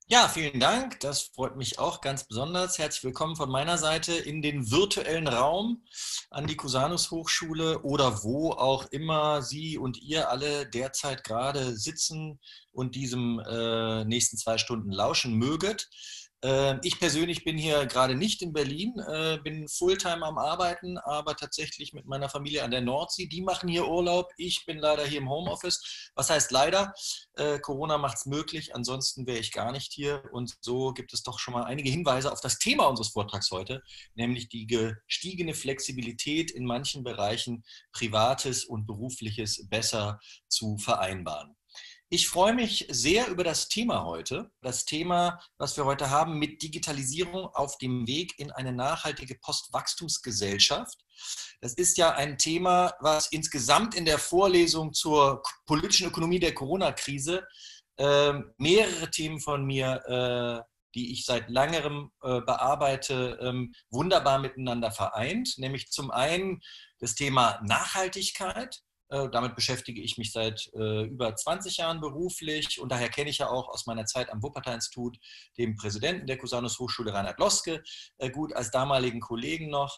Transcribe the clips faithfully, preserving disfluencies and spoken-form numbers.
Ja, vielen Dank. Das freut mich auch ganz besonders. Herzlich willkommen von meiner Seite in den virtuellen Raum an die Cusanus Hochschule oder wo auch immer Sie und ihr alle derzeit gerade sitzen und diesem äh, nächsten zwei Stunden lauschen möget. Äh, ich persönlich bin hier gerade nicht in Berlin, äh, bin Fulltime am Arbeiten, aber tatsächlich mit meiner Familie an der Nordsee. Die machen hier Urlaub. Ich bin leider hier im Homeoffice. Was heißt leider? Äh, Corona macht es möglich, ansonsten wäre ich gar nicht hier. Und so gibt es doch schon mal einige Hinweise auf das Thema unseres Vortrags heute, nämlich die gestiegene Flexibilität in manchen Bereichen, Privates und Berufliches besser zu vereinbaren. Ich freue mich sehr über das Thema heute. Das Thema, was wir heute haben, mit Digitalisierung auf dem Weg in eine nachhaltige Postwachstumsgesellschaft. Das ist ja ein Thema, was insgesamt in der Vorlesung zur politischen Ökonomie der Corona-Krise äh, mehrere Themen von mir, äh, die ich seit längerem äh, bearbeite, ähm, wunderbar miteinander vereint. Nämlich zum einen das Thema Nachhaltigkeit. Damit beschäftige ich mich seit äh, über zwanzig Jahren beruflich und daher kenne ich ja auch aus meiner Zeit am Wuppertal-Institut den Präsidenten der Cusanus Hochschule, Reinhard Loske, äh, gut als damaligen Kollegen noch.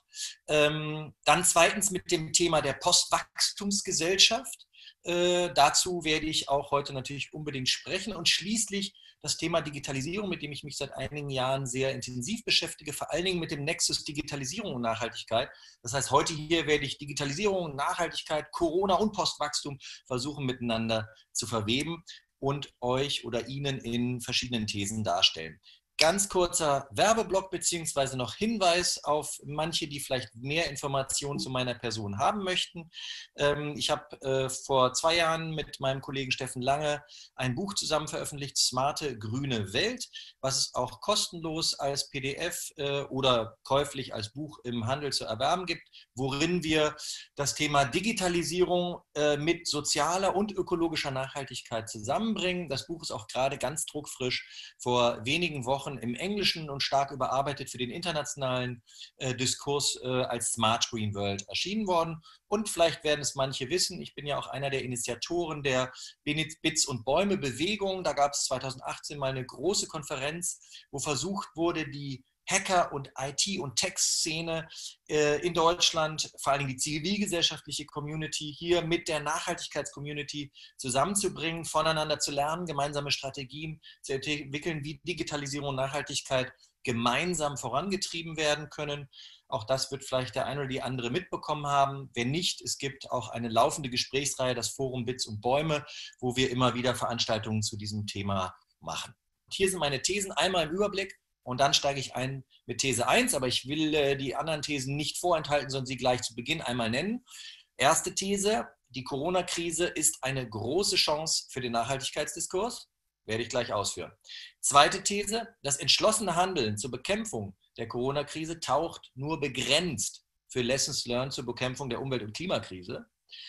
Ähm, dann zweitens mit dem Thema der Postwachstumsgesellschaft. Äh, dazu werde ich auch heute natürlich unbedingt sprechen und schließlich das Thema Digitalisierung, mit dem ich mich seit einigen Jahren sehr intensiv beschäftige, vor allen Dingen mit dem Nexus Digitalisierung und Nachhaltigkeit. Das heißt, heute hier werde ich Digitalisierung, Nachhaltigkeit, Corona und Postwachstum versuchen miteinander zu verweben und euch oder Ihnen in verschiedenen Thesen darstellen. Ganz kurzer Werbeblock beziehungsweise noch Hinweis auf manche, die vielleicht mehr Informationen zu meiner Person haben möchten. Ich habe äh, vor zwei Jahren mit meinem Kollegen Steffen Lange ein Buch zusammen veröffentlicht, Smarte grüne Welt, was es auch kostenlos als P D F äh, oder käuflich als Buch im Handel zu erwerben gibt, worin wir das Thema Digitalisierung äh, mit sozialer und ökologischer Nachhaltigkeit zusammenbringen. Das Buch ist auch gerade ganz druckfrisch vor wenigen Wochen im Englischen und stark überarbeitet für den internationalen äh, Diskurs äh, als Smart Green World erschienen worden. Und vielleicht werden es manche wissen, ich bin ja auch einer der Initiatoren der Bits und Bäume Bewegung. Da gab es zweitausendachtzehn mal eine große Konferenz, wo versucht wurde, die Hacker- und I T- und Tech-Szene äh, in Deutschland, vor allem die zivilgesellschaftliche Community, hier mit der Nachhaltigkeits-Community zusammenzubringen, voneinander zu lernen, gemeinsame Strategien zu entwickeln, wie Digitalisierung und Nachhaltigkeit gemeinsam vorangetrieben werden können. Auch das wird vielleicht der eine oder die andere mitbekommen haben. Wenn nicht, es gibt auch eine laufende Gesprächsreihe, das Forum Bits und Bäume, wo wir immer wieder Veranstaltungen zu diesem Thema machen. Und hier sind meine Thesen einmal im Überblick und dann steige ich ein mit These eins, aber ich will äh, die anderen Thesen nicht vorenthalten, sondern sie gleich zu Beginn einmal nennen. Erste These, die Corona-Krise ist eine große Chance für den Nachhaltigkeitsdiskurs. Werde ich gleich ausführen. Zweite These, das entschlossene Handeln zur Bekämpfung der Corona-Krise taucht nur begrenzt für Lessons Learned zur Bekämpfung der Umwelt- und Klimakrise.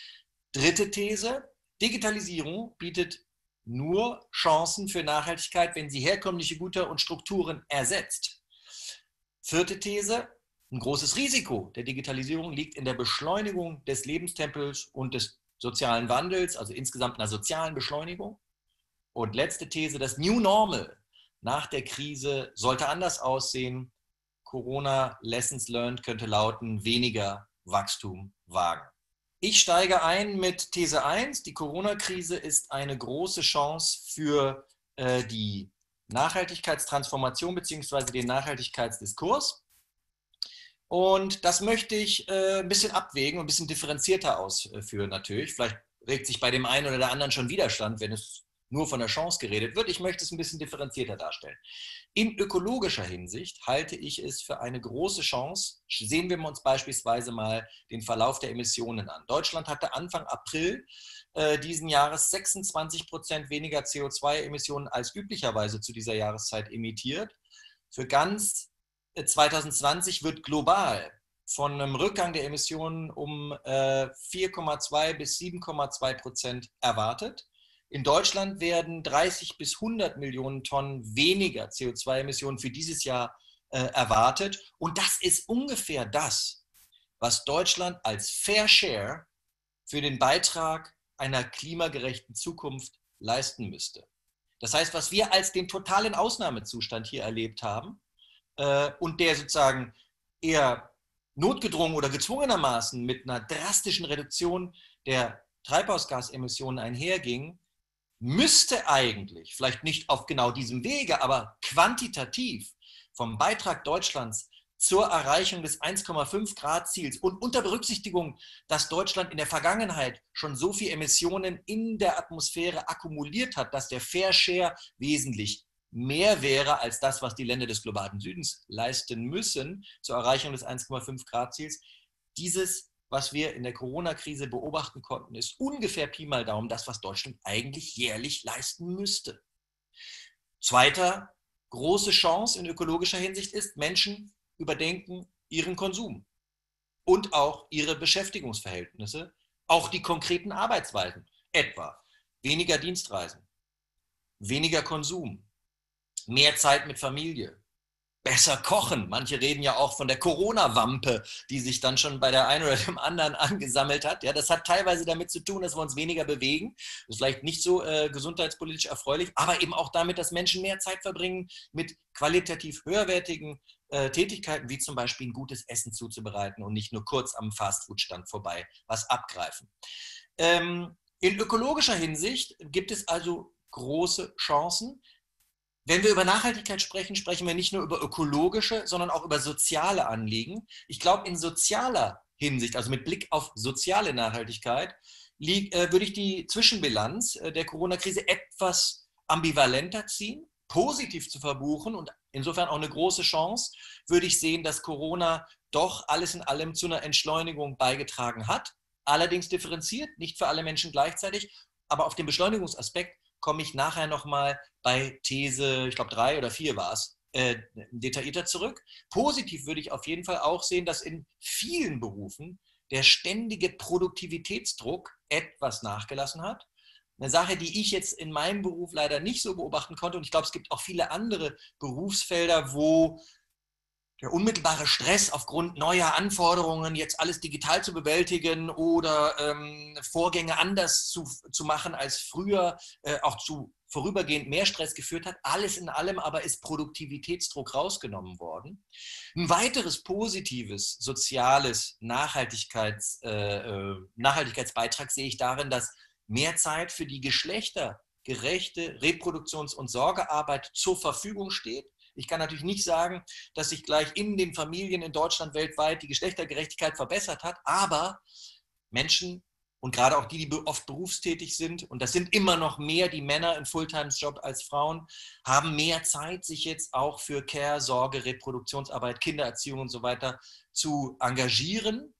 Dritte These, Digitalisierung bietet nur Chancen für Nachhaltigkeit, wenn sie herkömmliche Güter und Strukturen ersetzt. Vierte These, ein großes Risiko der Digitalisierung liegt in der Beschleunigung des Lebenstempos und des sozialen Wandels, also insgesamt einer sozialen Beschleunigung. Und letzte These, das New Normal nach der Krise sollte anders aussehen. Corona Lessons Learned könnte lauten, weniger Wachstum wagen. Ich steige ein mit These eins. Die Corona-Krise ist eine große Chance für äh, die Nachhaltigkeitstransformation bzw. den Nachhaltigkeitsdiskurs. Und das möchte ich äh, ein bisschen abwägen und ein bisschen differenzierter ausführen natürlich. Vielleicht regt sich bei dem einen oder der anderen schon Widerstand, wenn es nur von der Chance geredet wird. Ich möchte es ein bisschen differenzierter darstellen. In ökologischer Hinsicht halte ich es für eine große Chance. Sehen wir uns beispielsweise mal den Verlauf der Emissionen an. Deutschland hatte Anfang April äh, diesen Jahres sechsundzwanzig Prozent weniger C O zwei Emissionen als üblicherweise zu dieser Jahreszeit emittiert. Für ganz äh, zwanzig zwanzig wird global von einem Rückgang der Emissionen um äh, vier Komma zwei bis sieben Komma zwei Prozent erwartet. In Deutschland werden dreißig bis hundert Millionen Tonnen weniger C O zwei Emissionen für dieses Jahr äh, erwartet. Und das ist ungefähr das, was Deutschland als Fair Share für den Beitrag einer klimagerechten Zukunft leisten müsste. Das heißt, was wir als den totalen Ausnahmezustand hier erlebt haben äh, und der sozusagen eher notgedrungen oder gezwungenermaßen mit einer drastischen Reduktion der Treibhausgasemissionen einherging, müsste eigentlich, vielleicht nicht auf genau diesem Wege, aber quantitativ vom Beitrag Deutschlands zur Erreichung des eins Komma fünf Grad Ziels und unter Berücksichtigung, dass Deutschland in der Vergangenheit schon so viel Emissionen in der Atmosphäre akkumuliert hat, dass der Fair Share wesentlich mehr wäre als das, was die Länder des globalen Südens leisten müssen zur Erreichung des eins Komma fünf Grad Ziels. Dieses, was wir in der Corona-Krise beobachten konnten, ist ungefähr Pi mal Daumen das, was Deutschland eigentlich jährlich leisten müsste. Zweiter große Chance in ökologischer Hinsicht ist, Menschen überdenken ihren Konsum und auch ihre Beschäftigungsverhältnisse, auch die konkreten Arbeitsweisen, etwa weniger Dienstreisen, weniger Konsum, mehr Zeit mit Familie, besser kochen. Manche reden ja auch von der Corona-Wampe, die sich dann schon bei der einen oder dem anderen angesammelt hat. Ja, das hat teilweise damit zu tun, dass wir uns weniger bewegen. Das ist vielleicht nicht so äh, gesundheitspolitisch erfreulich, aber eben auch damit, dass Menschen mehr Zeit verbringen mit qualitativ höherwertigen äh, Tätigkeiten, wie zum Beispiel ein gutes Essen zuzubereiten und nicht nur kurz am Fastfood-Stand vorbei was abgreifen. Ähm, in ökologischer Hinsicht gibt es also große Chancen. Wenn wir über Nachhaltigkeit sprechen, sprechen wir nicht nur über ökologische, sondern auch über soziale Anliegen. Ich glaube, in sozialer Hinsicht, also mit Blick auf soziale Nachhaltigkeit, lieg, äh, würde ich die Zwischenbilanz äh, der Corona-Krise etwas ambivalenter ziehen, positiv zu verbuchen und insofern auch eine große Chance, würde ich sehen, dass Corona doch alles in allem zu einer Entschleunigung beigetragen hat. Allerdings differenziert, nicht für alle Menschen gleichzeitig, aber auf den Beschleunigungsaspekt komme ich nachher nochmal bei These, ich glaube drei oder vier war es, äh, detaillierter zurück. Positiv würde ich auf jeden Fall auch sehen, dass in vielen Berufen der ständige Produktivitätsdruck etwas nachgelassen hat. Eine Sache, die ich jetzt in meinem Beruf leider nicht so beobachten konnte. Und ich glaube, es gibt auch viele andere Berufsfelder, wo der unmittelbare Stress aufgrund neuer Anforderungen, jetzt alles digital zu bewältigen oder ähm, Vorgänge anders zu, zu machen als früher, äh, auch zu vorübergehend mehr Stress geführt hat. Alles in allem aber ist Produktivitätsdruck rausgenommen worden. Ein weiteres positives soziales Nachhaltigkeits, äh, Nachhaltigkeitsbeitrag sehe ich darin, dass mehr Zeit für die geschlechtergerechte Reproduktions- und Sorgearbeit zur Verfügung steht. Ich kann natürlich nicht sagen, dass sich gleich in den Familien in Deutschland weltweit die Geschlechtergerechtigkeit verbessert hat, aber Menschen und gerade auch die, die oft berufstätig sind, und das sind immer noch mehr die Männer in Fulltime-Job als Frauen, haben mehr Zeit, sich jetzt auch für Care, Sorge, Reproduktionsarbeit, Kindererziehung und so weiter zu engagieren.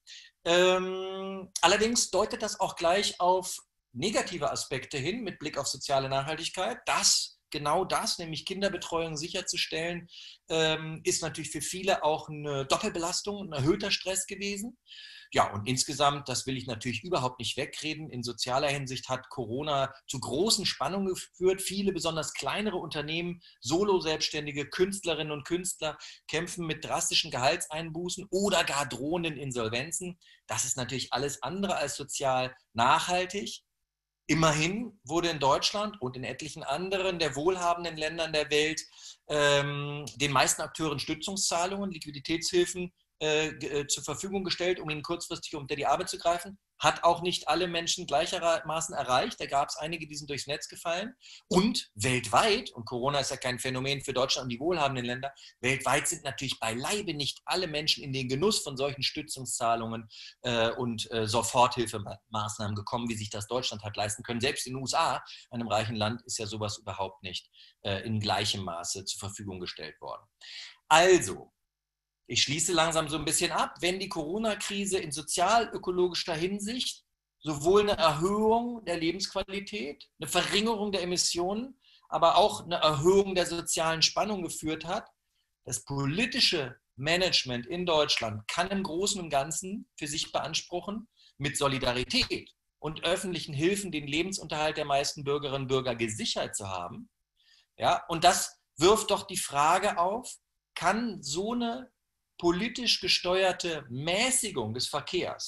Ähm, allerdings deutet das auch gleich auf negative Aspekte hin mit Blick auf soziale Nachhaltigkeit. Das Genau das, nämlich Kinderbetreuung sicherzustellen, ähm, ist natürlich für viele auch eine Doppelbelastung, ein erhöhter Stress gewesen. Ja, und insgesamt, das will ich natürlich überhaupt nicht wegreden, in sozialer Hinsicht hat Corona zu großen Spannungen geführt. Viele, besonders kleinere Unternehmen, Solo-Selbstständige, Künstlerinnen und Künstler kämpfen mit drastischen Gehaltseinbußen oder gar drohenden Insolvenzen. Das ist natürlich alles andere als sozial nachhaltig. Immerhin wurde in Deutschland und in etlichen anderen der wohlhabenden Ländern der Welt ähm, den meisten Akteuren Stützungszahlungen, Liquiditätshilfen äh, äh, zur Verfügung gestellt, um ihnen kurzfristig unter die Arme zu greifen. Hat auch nicht alle Menschen gleichermaßen erreicht. Da gab es einige, die sind durchs Netz gefallen. Und weltweit, und Corona ist ja kein Phänomen für Deutschland und die wohlhabenden Länder, weltweit sind natürlich beileibe nicht alle Menschen in den Genuss von solchen Stützungszahlungen äh, und äh, Soforthilfemaßnahmen gekommen, wie sich das Deutschland hat leisten können. Selbst in den U S A, einem reichen Land, ist ja sowas überhaupt nicht äh, in gleichem Maße zur Verfügung gestellt worden. Also, ich schließe langsam so ein bisschen ab, wenn die Corona-Krise in sozial-ökologischer Hinsicht sowohl eine Erhöhung der Lebensqualität, eine Verringerung der Emissionen, aber auch eine Erhöhung der sozialen Spannung geführt hat, das politische Management in Deutschland kann im Großen und Ganzen für sich beanspruchen, mit Solidarität und öffentlichen Hilfen den Lebensunterhalt der meisten Bürgerinnen und Bürger gesichert zu haben. Ja, und das wirft doch die Frage auf, kann so eine politisch gesteuerte Mäßigung des Verkehrs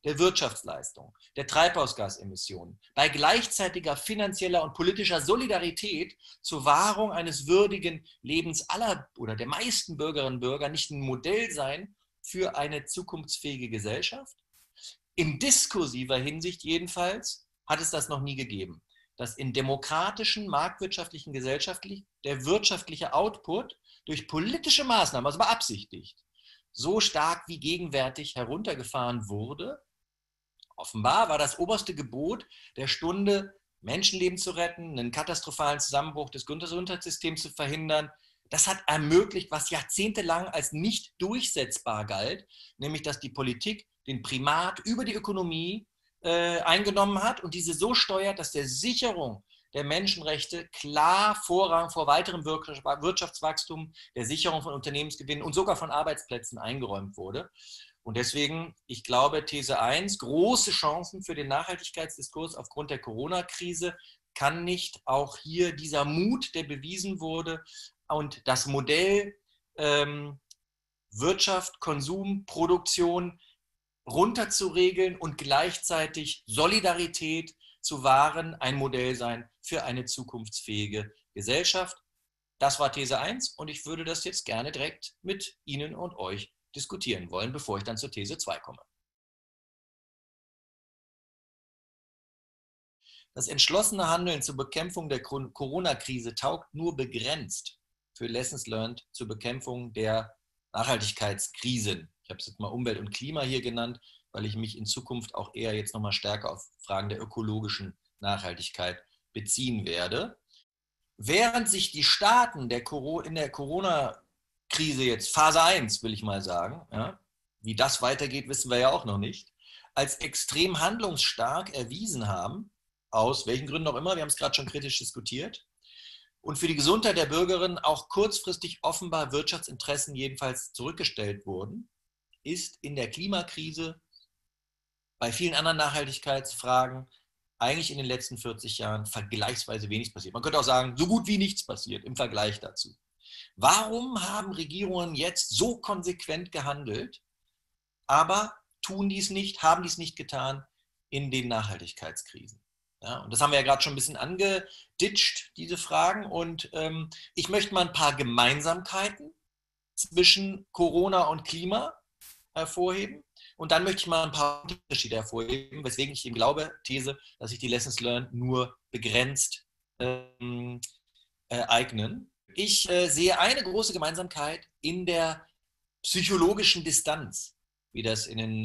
der Wirtschaftsleistung, der Treibhausgasemissionen, bei gleichzeitiger finanzieller und politischer Solidarität zur Wahrung eines würdigen Lebens aller oder der meisten Bürgerinnen und Bürger nicht ein Modell sein für eine zukunftsfähige Gesellschaft? In diskursiver Hinsicht jedenfalls hat es das noch nie gegeben, dass in demokratischen, marktwirtschaftlichen Gesellschaften der wirtschaftliche Output durch politische Maßnahmen, also beabsichtigt, so stark wie gegenwärtig heruntergefahren wurde. Offenbar war das oberste Gebot der Stunde, Menschenleben zu retten, einen katastrophalen Zusammenbruch des Gesundheitssystems zu verhindern. Das hat ermöglicht, was jahrzehntelang als nicht durchsetzbar galt, nämlich dass die Politik den Primat über die Ökonomie äh, eingenommen hat und diese so steuert, dass der Sicherung der Menschenrechte klar Vorrang vor weiterem Wirtschaftswachstum, der Sicherung von Unternehmensgewinnen und sogar von Arbeitsplätzen eingeräumt wurde. Und deswegen, ich glaube, These eins, große Chancen für den Nachhaltigkeitsdiskurs aufgrund der Corona-Krise, kann nicht auch hier dieser Mut, der bewiesen wurde und das Modell ähm, Wirtschaft, Konsum, Produktion runterzuregeln und gleichzeitig Solidarität zu wahren, ein Modell sein für eine zukunftsfähige Gesellschaft. Das war These eins und ich würde das jetzt gerne direkt mit Ihnen und euch diskutieren wollen, bevor ich dann zur These zwei komme. Das entschlossene Handeln zur Bekämpfung der Corona-Krise taugt nur begrenzt für Lessons Learned zur Bekämpfung der Nachhaltigkeitskrisen. Ich habe es jetzt mal Umwelt und Klima hier genannt, weil ich mich in Zukunft auch eher jetzt nochmal stärker auf Fragen der ökologischen Nachhaltigkeit beziehen werde. Während sich die Staaten der in der Corona-Krise jetzt, Phase eins will ich mal sagen, ja, wie das weitergeht, wissen wir ja auch noch nicht, als extrem handlungsstark erwiesen haben, aus welchen Gründen auch immer, wir haben es gerade schon kritisch diskutiert, und für die Gesundheit der Bürgerinnen auch kurzfristig offenbar Wirtschaftsinteressen jedenfalls zurückgestellt wurden, ist in der Klimakrise bei vielen anderen Nachhaltigkeitsfragen eigentlich in den letzten vierzig Jahren vergleichsweise wenig passiert. Man könnte auch sagen, so gut wie nichts passiert im Vergleich dazu. Warum haben Regierungen jetzt so konsequent gehandelt, aber tun dies nicht, haben dies nicht getan in den Nachhaltigkeitskrisen? Ja, und das haben wir ja gerade schon ein bisschen angeditscht, diese Fragen. Und ähm, ich möchte mal ein paar Gemeinsamkeiten zwischen Corona und Klima hervorheben. Und dann möchte ich mal ein paar Unterschiede hervorheben, weswegen ich eben glaube, These, dass sich die Lessons Learned nur begrenzt ähm, äh, eignen. Ich äh, sehe eine große Gemeinsamkeit in der psychologischen Distanz, wie das in den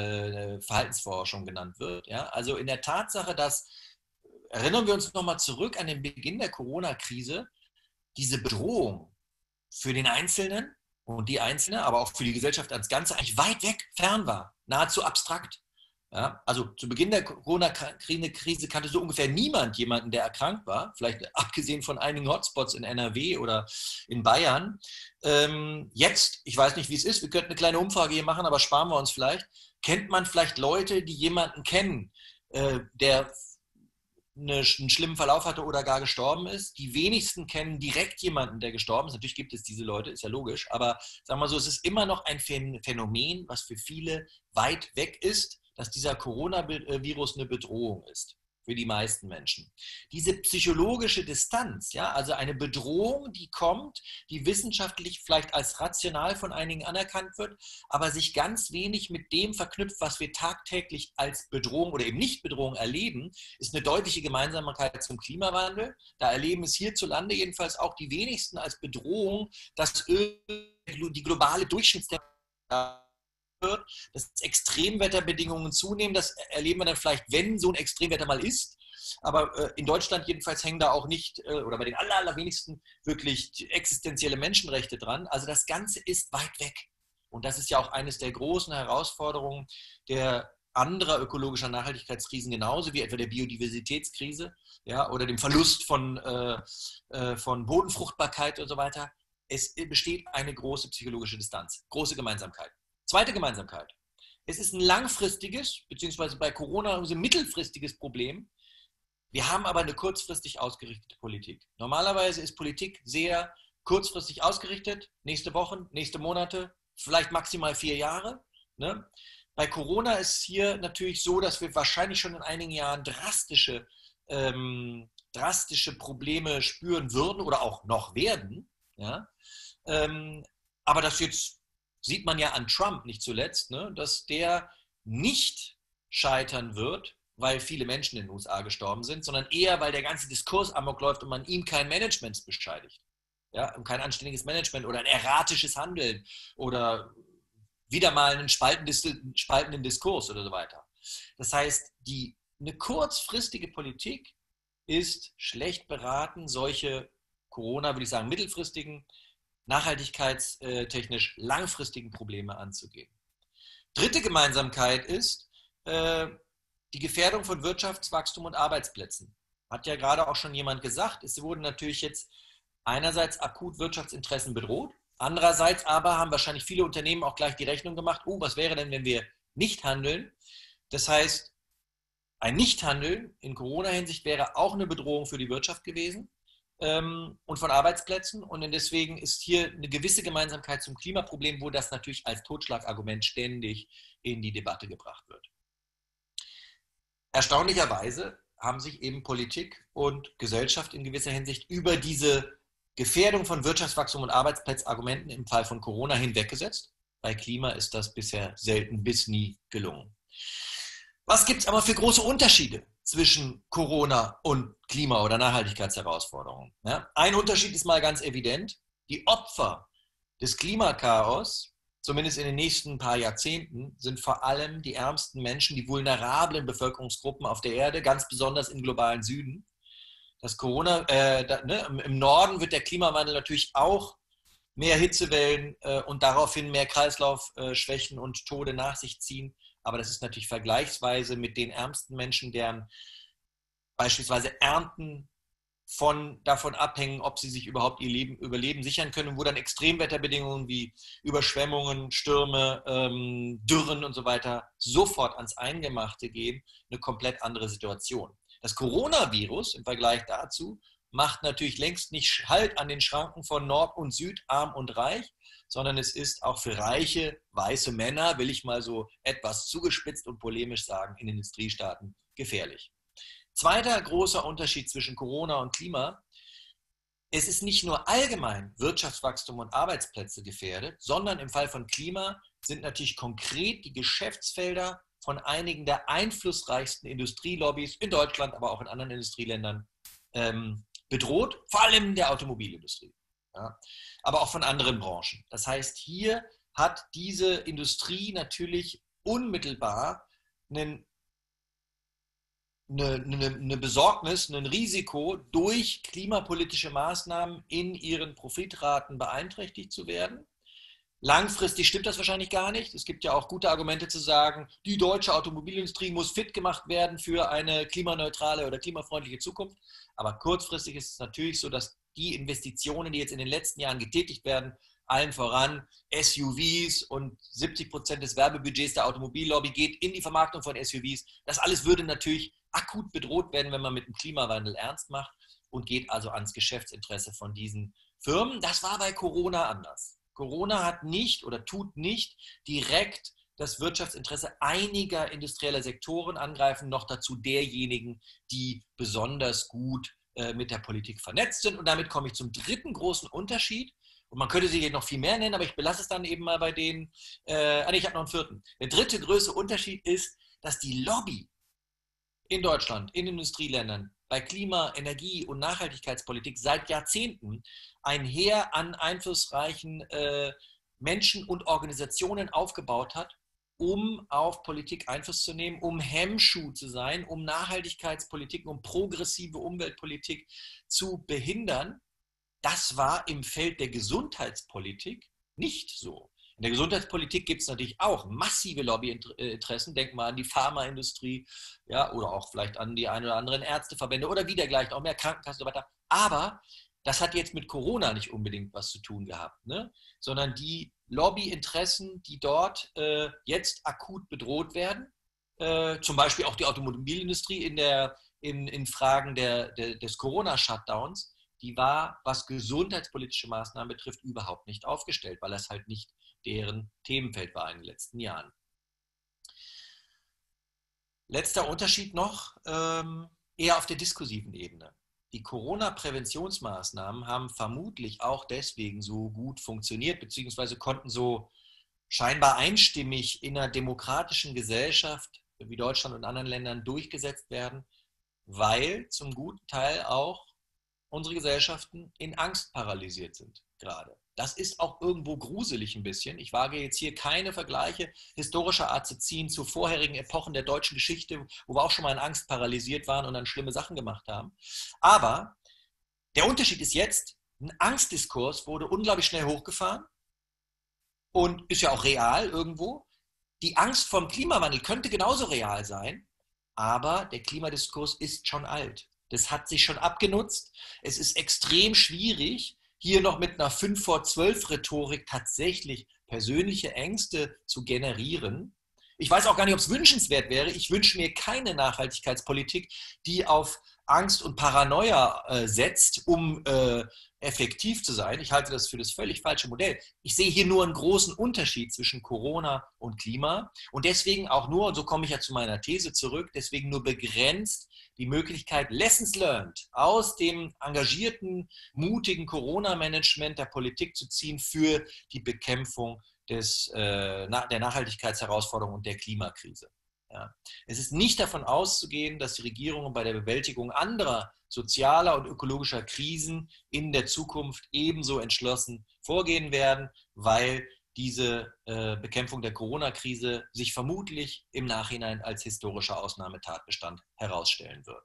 äh, Verhaltensforschungen genannt wird. Ja? Also in der Tatsache, dass, erinnern wir uns nochmal zurück an den Beginn der Corona-Krise, diese Bedrohung für den Einzelnen und die Einzelne, aber auch für die Gesellschaft als Ganze eigentlich weit weg, fern war, nahezu abstrakt. Ja, also zu Beginn der Corona-Krise kannte so ungefähr niemand jemanden, der erkrankt war, vielleicht abgesehen von einigen Hotspots in N R W oder in Bayern. Ähm, jetzt, ich weiß nicht, wie es ist, wir könnten eine kleine Umfrage hier machen, aber sparen wir uns vielleicht. Kennt man vielleicht Leute, die jemanden kennen, äh, der eine, einen schlimmen Verlauf hatte oder gar gestorben ist? Die wenigsten kennen direkt jemanden, der gestorben ist. Natürlich gibt es diese Leute, ist ja logisch, aber sagen wir mal so, es ist immer noch ein Phänomen, was für viele weit weg ist, dass dieser Coronavirus eine Bedrohung ist für die meisten Menschen. Diese psychologische Distanz, ja, also eine Bedrohung, die kommt, die wissenschaftlich vielleicht als rational von einigen anerkannt wird, aber sich ganz wenig mit dem verknüpft, was wir tagtäglich als Bedrohung oder eben Nicht-Bedrohung erleben, ist eine deutliche Gemeinsamkeit zum Klimawandel. Da erleben es hierzulande jedenfalls auch die wenigsten als Bedrohung, dass die globale Durchschnittstemperatur wird, dass Extremwetterbedingungen zunehmen. Das erleben wir dann vielleicht, wenn so ein Extremwetter mal ist. Aber äh, in Deutschland jedenfalls hängen da auch nicht, äh, oder bei den aller, allerwenigsten, wirklich existenzielle Menschenrechte dran. Also das Ganze ist weit weg. Und das ist ja auch eines der großen Herausforderungen der anderer ökologischer Nachhaltigkeitskrisen, genauso wie etwa der Biodiversitätskrise, ja, oder dem Verlust von, äh, äh, von Bodenfruchtbarkeit und so weiter. Es besteht eine große psychologische Distanz, große Gemeinsamkeit. Zweite Gemeinsamkeit. Es ist ein langfristiges, beziehungsweise bei Corona ein mittelfristiges Problem. Wir haben aber eine kurzfristig ausgerichtete Politik. Normalerweise ist Politik sehr kurzfristig ausgerichtet, nächste Wochen, nächste Monate, vielleicht maximal vier Jahre. Ne? Bei Corona ist es hier natürlich so, dass wir wahrscheinlich schon in einigen Jahren drastische, ähm, drastische Probleme spüren würden oder auch noch werden. Ja? Ähm, aber das jetzt sieht man ja an Trump nicht zuletzt, ne? Dass der nicht scheitern wird, weil viele Menschen in den U S A gestorben sind, sondern eher, weil der ganze Diskurs amok läuft und man ihm kein Management bescheidigt. Ja, und kein anständiges Management oder ein erratisches Handeln oder wieder mal einen spaltenden Diskurs oder so weiter. Das heißt, die, eine kurzfristige Politik ist schlecht beraten, solche Corona, würde ich sagen, mittelfristigen, nachhaltigkeitstechnisch langfristigen Probleme anzugehen. Dritte Gemeinsamkeit ist äh, die Gefährdung von Wirtschaftswachstum und Arbeitsplätzen. Hat ja gerade auch schon jemand gesagt, es wurden natürlich jetzt einerseits akut Wirtschaftsinteressen bedroht, andererseits aber haben wahrscheinlich viele Unternehmen auch gleich die Rechnung gemacht, oh, was wäre denn, wenn wir nicht handeln? Das heißt, ein Nichthandeln in Corona-Hinsicht wäre auch eine Bedrohung für die Wirtschaft gewesen ähm, und von Arbeitsplätzen. Und deswegen ist hier eine gewisse Gemeinsamkeit zum Klimaproblem, wo das natürlich als Totschlagargument ständig in die Debatte gebracht wird. Erstaunlicherweise haben sich eben Politik und Gesellschaft in gewisser Hinsicht über diese Gefährdung von Wirtschaftswachstum und Arbeitsplatzargumenten im Fall von Corona hinweggesetzt. Bei Klima ist das bisher selten bis nie gelungen. Was gibt es aber für große Unterschiede zwischen Corona und Klima- oder Nachhaltigkeitsherausforderungen? Ja, ein Unterschied ist mal ganz evident. Die Opfer des Klimakaos, zumindest in den nächsten paar Jahrzehnten, sind vor allem die ärmsten Menschen, die vulnerablen Bevölkerungsgruppen auf der Erde, ganz besonders im globalen Süden. Das Corona, äh, da, ne, im Norden wird der Klimawandel natürlich auch mehr Hitzewellen äh, und daraufhin mehr Kreislaufschwächen äh, und Tode nach sich ziehen. Aber das ist natürlich vergleichsweise mit den ärmsten Menschen, deren beispielsweise Ernten von, davon abhängen, ob sie sich überhaupt ihr Leben, Überleben sichern können, wo dann Extremwetterbedingungen wie Überschwemmungen, Stürme, ähm, Dürren und so weiter sofort ans Eingemachte gehen, eine komplett andere Situation. Das Coronavirus im Vergleich dazu macht natürlich längst nicht Halt an den Schranken von Nord und Süd, arm und reich, sondern es ist auch für reiche, weiße Männer, will ich mal so etwas zugespitzt und polemisch sagen, in Industriestaaten gefährlich. Zweiter großer Unterschied zwischen Corona und Klima: Es ist nicht nur allgemein Wirtschaftswachstum und Arbeitsplätze gefährdet, sondern im Fall von Klima sind natürlich konkret die Geschäftsfelder von einigen der einflussreichsten Industrielobbys in Deutschland, aber auch in anderen Industrieländern ähm, bedroht, vor allem der Automobilindustrie, ja, aber auch von anderen Branchen. Das heißt, hier hat diese Industrie natürlich unmittelbar einen Eine, eine, eine Besorgnis, ein Risiko, durch klimapolitische Maßnahmen in ihren Profitraten beeinträchtigt zu werden. Langfristig stimmt das wahrscheinlich gar nicht. Es gibt ja auch gute Argumente zu sagen, die deutsche Automobilindustrie muss fit gemacht werden für eine klimaneutrale oder klimafreundliche Zukunft. Aber kurzfristig ist es natürlich so, dass die Investitionen, die jetzt in den letzten Jahren getätigt werden, allen voran S U Vs, und siebzig Prozent des Werbebudgets der Automobillobby geht in die Vermarktung von S U Vs. Das alles würde natürlich akut bedroht werden, wenn man mit dem Klimawandel ernst macht, und geht also ans Geschäftsinteresse von diesen Firmen. Das war bei Corona anders. Corona hat nicht oder tut nicht direkt das Wirtschaftsinteresse einiger industrieller Sektoren angreifen, noch dazu derjenigen, die besonders gut äh, mit der Politik vernetzt sind. Und damit komme ich zum dritten großen Unterschied. Und man könnte sie hier noch viel mehr nennen, aber ich belasse es dann eben mal bei denen. Äh, ah, nee, ich habe noch einen vierten. Der dritte größte Unterschied ist, dass die Lobby in Deutschland, in Industrieländern, bei Klima-, Energie- und Nachhaltigkeitspolitik seit Jahrzehnten ein Heer an einflussreichen äh, Menschen und Organisationen aufgebaut hat, um auf Politik Einfluss zu nehmen, um Hemmschuh zu sein, um Nachhaltigkeitspolitik, um progressive Umweltpolitik zu behindern. Das war im Feld der Gesundheitspolitik nicht so. In der Gesundheitspolitik gibt es natürlich auch massive Lobbyinteressen. Denk mal an die Pharmaindustrie, ja, oder auch vielleicht an die ein oder anderen Ärzteverbände oder wie dergleichen, auch mehr Krankenkassen und so weiter. Aber das hat jetzt mit Corona nicht unbedingt was zu tun gehabt, ne? Sondern die Lobbyinteressen, die dort äh, jetzt akut bedroht werden, äh, zum Beispiel auch die Automobilindustrie in, der, in, in Fragen der, der, des Corona-Shutdowns, die war, was gesundheitspolitische Maßnahmen betrifft, überhaupt nicht aufgestellt, weil das halt nicht deren Themenfeld war in den letzten Jahren. Letzter Unterschied noch, ähm, eher auf der diskursiven Ebene. Die Corona-Präventionsmaßnahmen haben vermutlich auch deswegen so gut funktioniert, beziehungsweise konnten so scheinbar einstimmig in einer demokratischen Gesellschaft wie Deutschland und anderen Ländern durchgesetzt werden, weil zum guten Teil auch unsere Gesellschaften in Angst paralysiert sind gerade. Das ist auch irgendwo gruselig ein bisschen. Ich wage jetzt hier keine Vergleiche historischer Art zu ziehen zu vorherigen Epochen der deutschen Geschichte, wo wir auch schon mal in Angst paralysiert waren und dann schlimme Sachen gemacht haben. Aber der Unterschied ist jetzt, ein Angstdiskurs wurde unglaublich schnell hochgefahren und ist ja auch real irgendwo. Die Angst vom Klimawandel könnte genauso real sein, aber der Klimadiskurs ist schon alt. Das hat sich schon abgenutzt. Es ist extrem schwierig, hier noch mit einer fünf vor zwölf Rhetorik tatsächlich persönliche Ängste zu generieren. Ich weiß auch gar nicht, ob es wünschenswert wäre. Ich wünsche mir keine Nachhaltigkeitspolitik, die auf Angst und Paranoia äh, setzt, um äh, effektiv zu sein. Ich halte das für das völlig falsche Modell. Ich sehe hier nur einen großen Unterschied zwischen Corona und Klima und deswegen auch nur, und so komme ich ja zu meiner These zurück, deswegen nur begrenzt die Möglichkeit, Lessons learned aus dem engagierten, mutigen Corona-Management der Politik zu ziehen für die Bekämpfung des, äh, der Nachhaltigkeitsherausforderung und der Klimakrise. Ja. Es ist nicht davon auszugehen, dass die Regierungen bei der Bewältigung anderer sozialer und ökologischer Krisen in der Zukunft ebenso entschlossen vorgehen werden, weil diese äh, Bekämpfung der Corona-Krise sich vermutlich im Nachhinein als historischer Ausnahmetatbestand herausstellen wird.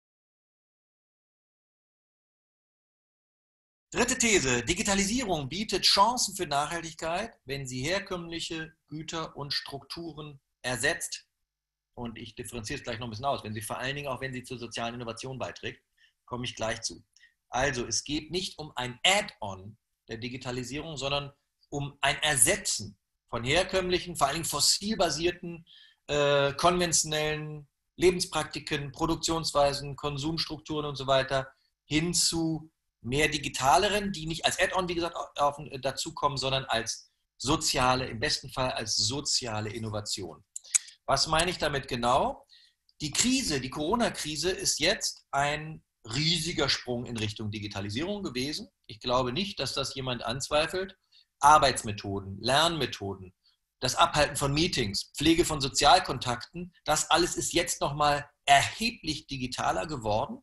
Dritte These. Digitalisierung bietet Chancen für Nachhaltigkeit, wenn sie herkömmliche Güter und Strukturen ersetzt. Und ich differenziere es gleich noch ein bisschen aus, wenn sie vor allen Dingen auch, wenn sie zur sozialen Innovation beiträgt, komme ich gleich zu. Also es geht nicht um ein Add-on der Digitalisierung, sondern um ein Ersetzen von herkömmlichen, vor allen Dingen fossilbasierten, äh, konventionellen Lebenspraktiken, Produktionsweisen, Konsumstrukturen und so weiter hin zu mehr digitaleren, die nicht als Add-on, wie gesagt, auf, dazukommen, sondern als soziale, im besten Fall als soziale Innovation. Was meine ich damit genau? Die Krise, die Corona-Krise ist jetzt ein riesiger Sprung in Richtung Digitalisierung gewesen. Ich glaube nicht, dass das jemand anzweifelt. Arbeitsmethoden, Lernmethoden, das Abhalten von Meetings, Pflege von Sozialkontakten, das alles ist jetzt nochmal erheblich digitaler geworden.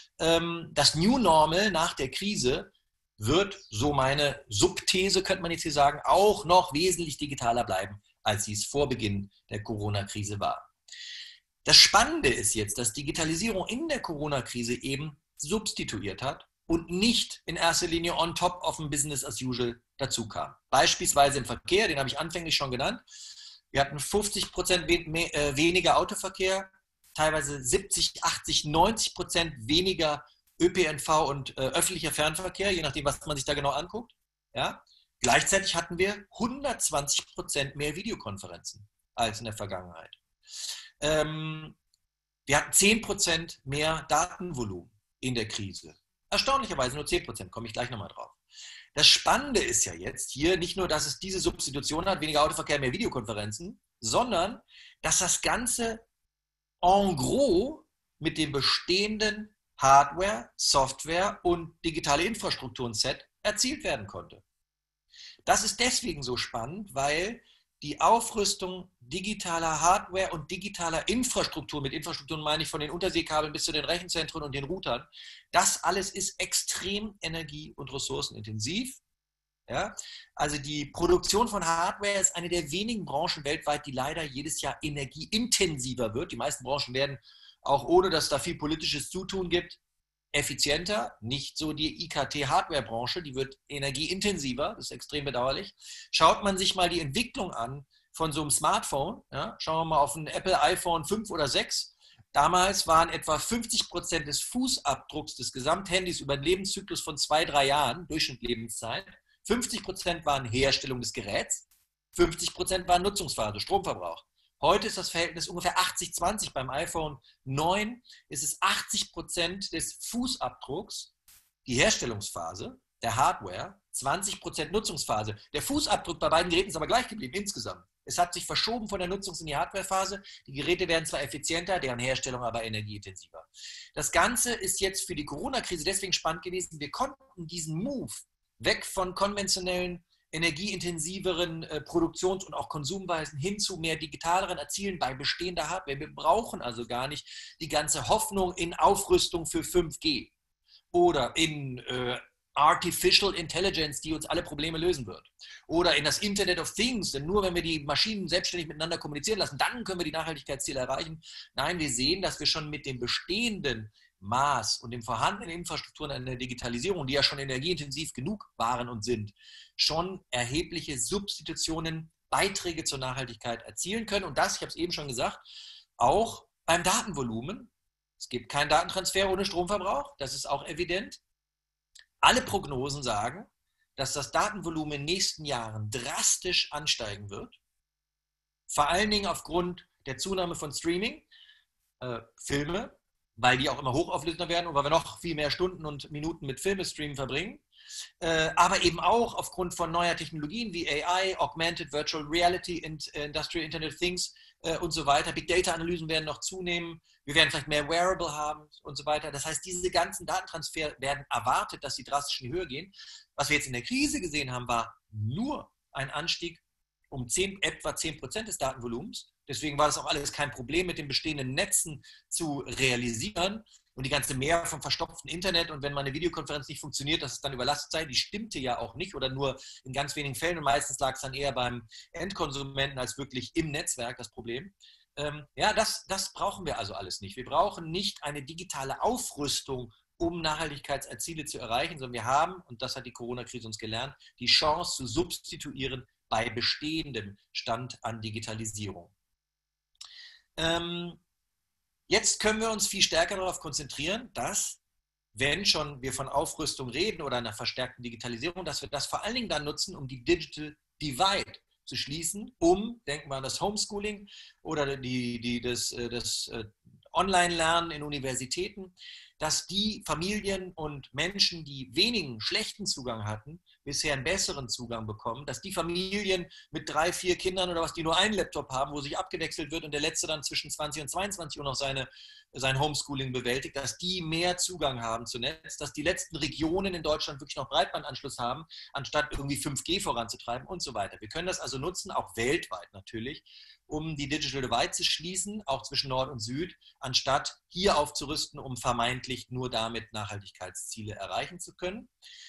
Das New Normal nach der Krise wird, so meine Subthese, könnte man jetzt hier sagen, auch noch wesentlich digitaler bleiben, als sie es vor Beginn der Corona-Krise war. Das Spannende ist jetzt, dass Digitalisierung in der Corona-Krise eben substituiert hat und nicht in erster Linie on top of ein Business as usual dazu kam. Beispielsweise im Verkehr, den habe ich anfänglich schon genannt. Wir hatten fünfzig Prozent weniger Autoverkehr, teilweise siebzig, achtzig, neunzig Prozent weniger Ö P N V und äh, öffentlicher Fernverkehr, je nachdem, was man sich da genau anguckt. Ja? Gleichzeitig hatten wir hundertzwanzig Prozent mehr Videokonferenzen als in der Vergangenheit. Ähm, wir hatten zehn Prozent mehr Datenvolumen in der Krise. Erstaunlicherweise nur zehn Prozent, komme ich gleich nochmal drauf. Das Spannende ist ja jetzt hier nicht nur, dass es diese Substitution hat, weniger Autoverkehr, mehr Videokonferenzen, sondern dass das Ganze en gros mit dem bestehenden Hardware, Software und digitale Infrastrukturen-Set erzielt werden konnte. Das ist deswegen so spannend, weil die Aufrüstung digitaler Hardware und digitaler Infrastruktur, mit Infrastrukturen meine ich von den Unterseekabeln bis zu den Rechenzentren und den Routern, das alles ist extrem energie- und ressourcenintensiv. Ja? Also die Produktion von Hardware ist eine der wenigen Branchen weltweit, die leider jedes Jahr energieintensiver wird. Die meisten Branchen werden, auch ohne dass es da viel politisches Zutun gibt, effizienter. Nicht so die I K T-Hardware-Branche, die wird energieintensiver, das ist extrem bedauerlich. Schaut man sich mal die Entwicklung an von so einem Smartphone, ja? Schauen wir mal auf ein Apple iPhone fünf oder sechs. Damals waren etwa fünfzig Prozent des Fußabdrucks des Gesamthandys über den Lebenszyklus von zwei, drei Jahren, Durchschnittlebenszeit. fünfzig Prozent waren Herstellung des Geräts, fünfzig Prozent waren Nutzungsphase, Stromverbrauch. Heute ist das Verhältnis ungefähr achtzig zwanzig. Beim iPhone neun ist es achtzig Prozent des Fußabdrucks, die Herstellungsphase, der Hardware, zwanzig Prozent Nutzungsphase. Der Fußabdruck bei beiden Geräten ist aber gleich geblieben insgesamt. Es hat sich verschoben von der Nutzungs- in die Hardwarephase. Die Geräte werden zwar effizienter, deren Herstellung aber energieintensiver. Das Ganze ist jetzt für die Corona-Krise deswegen spannend gewesen. Wir konnten diesen Move weg von konventionellen, energieintensiveren äh, Produktions- und auch Konsumweisen hin zu mehr digitaleren erzielen bei bestehender Hardware. Wir brauchen also gar nicht die ganze Hoffnung in Aufrüstung für fünf G oder in äh, Artificial Intelligence, die uns alle Probleme lösen wird. Oder in das Internet of Things, denn nur wenn wir die Maschinen selbstständig miteinander kommunizieren lassen, dann können wir die Nachhaltigkeitsziele erreichen. Nein, wir sehen, dass wir schon mit dem bestehenden Maß und den vorhandenen Infrastrukturen an der Digitalisierung, die ja schon energieintensiv genug waren und sind, schon erhebliche Substitutionen, Beiträge zur Nachhaltigkeit erzielen können. Und das, ich habe es eben schon gesagt, auch beim Datenvolumen. Es gibt keinen Datentransfer ohne Stromverbrauch, das ist auch evident. Alle Prognosen sagen, dass das Datenvolumen in den nächsten Jahren drastisch ansteigen wird. Vor allen Dingen aufgrund der Zunahme von Streaming, äh, Filme, weil die auch immer hochauflösender werden und weil wir noch viel mehr Stunden und Minuten mit Filmestreamen verbringen. Äh, aber eben auch aufgrund von neuer Technologien wie A I, Augmented Virtual Reality, Industrial Internet of Things äh, und so weiter. Big Data Analysen werden noch zunehmen. Wir werden vielleicht mehr Wearable haben und so weiter. Das heißt, diese ganzen Datentransfer werden erwartet, dass sie drastisch in die Höhe gehen. Was wir jetzt in der Krise gesehen haben, war nur ein Anstieg um zehn, etwa zehn Prozent des Datenvolumens. Deswegen war das auch alles kein Problem, mit den bestehenden Netzen zu realisieren. Und die ganze Mehr vom verstopften Internet und wenn mal eine Videokonferenz nicht funktioniert, dass es dann überlastet sei, die stimmte ja auch nicht oder nur in ganz wenigen Fällen und meistens lag es dann eher beim Endkonsumenten als wirklich im Netzwerk das Problem. Ähm, ja, das, das brauchen wir also alles nicht. Wir brauchen nicht eine digitale Aufrüstung, um Nachhaltigkeitsziele zu erreichen, sondern wir haben, und das hat die Corona-Krise uns gelernt, die Chance zu substituieren bei bestehendem Stand an Digitalisierung. Ähm, Jetzt können wir uns viel stärker darauf konzentrieren, dass, wenn schon wir von Aufrüstung reden oder einer verstärkten Digitalisierung, dass wir das vor allen Dingen dann nutzen, um die Digital Divide zu schließen, um, denken wir an das Homeschooling oder die, die, das, das Online-Lernen in Universitäten, dass die Familien und Menschen, die wenigen schlechten Zugang hatten, bisher einen besseren Zugang bekommen, dass die Familien mit drei, vier Kindern oder was, die nur einen Laptop haben, wo sich abgewechselt wird und der letzte dann zwischen zwanzig und zweiundzwanzig Uhr noch seine, sein Homeschooling bewältigt, dass die mehr Zugang haben zu Netz, dass die letzten Regionen in Deutschland wirklich noch Breitbandanschluss haben, anstatt irgendwie fünf G voranzutreiben und so weiter. Wir können das also nutzen, auch weltweit natürlich, um die Digital Divide zu schließen, auch zwischen Nord und Süd, anstatt hier aufzurüsten, um vermeintlich nur damit Nachhaltigkeitsziele erreichen zu können.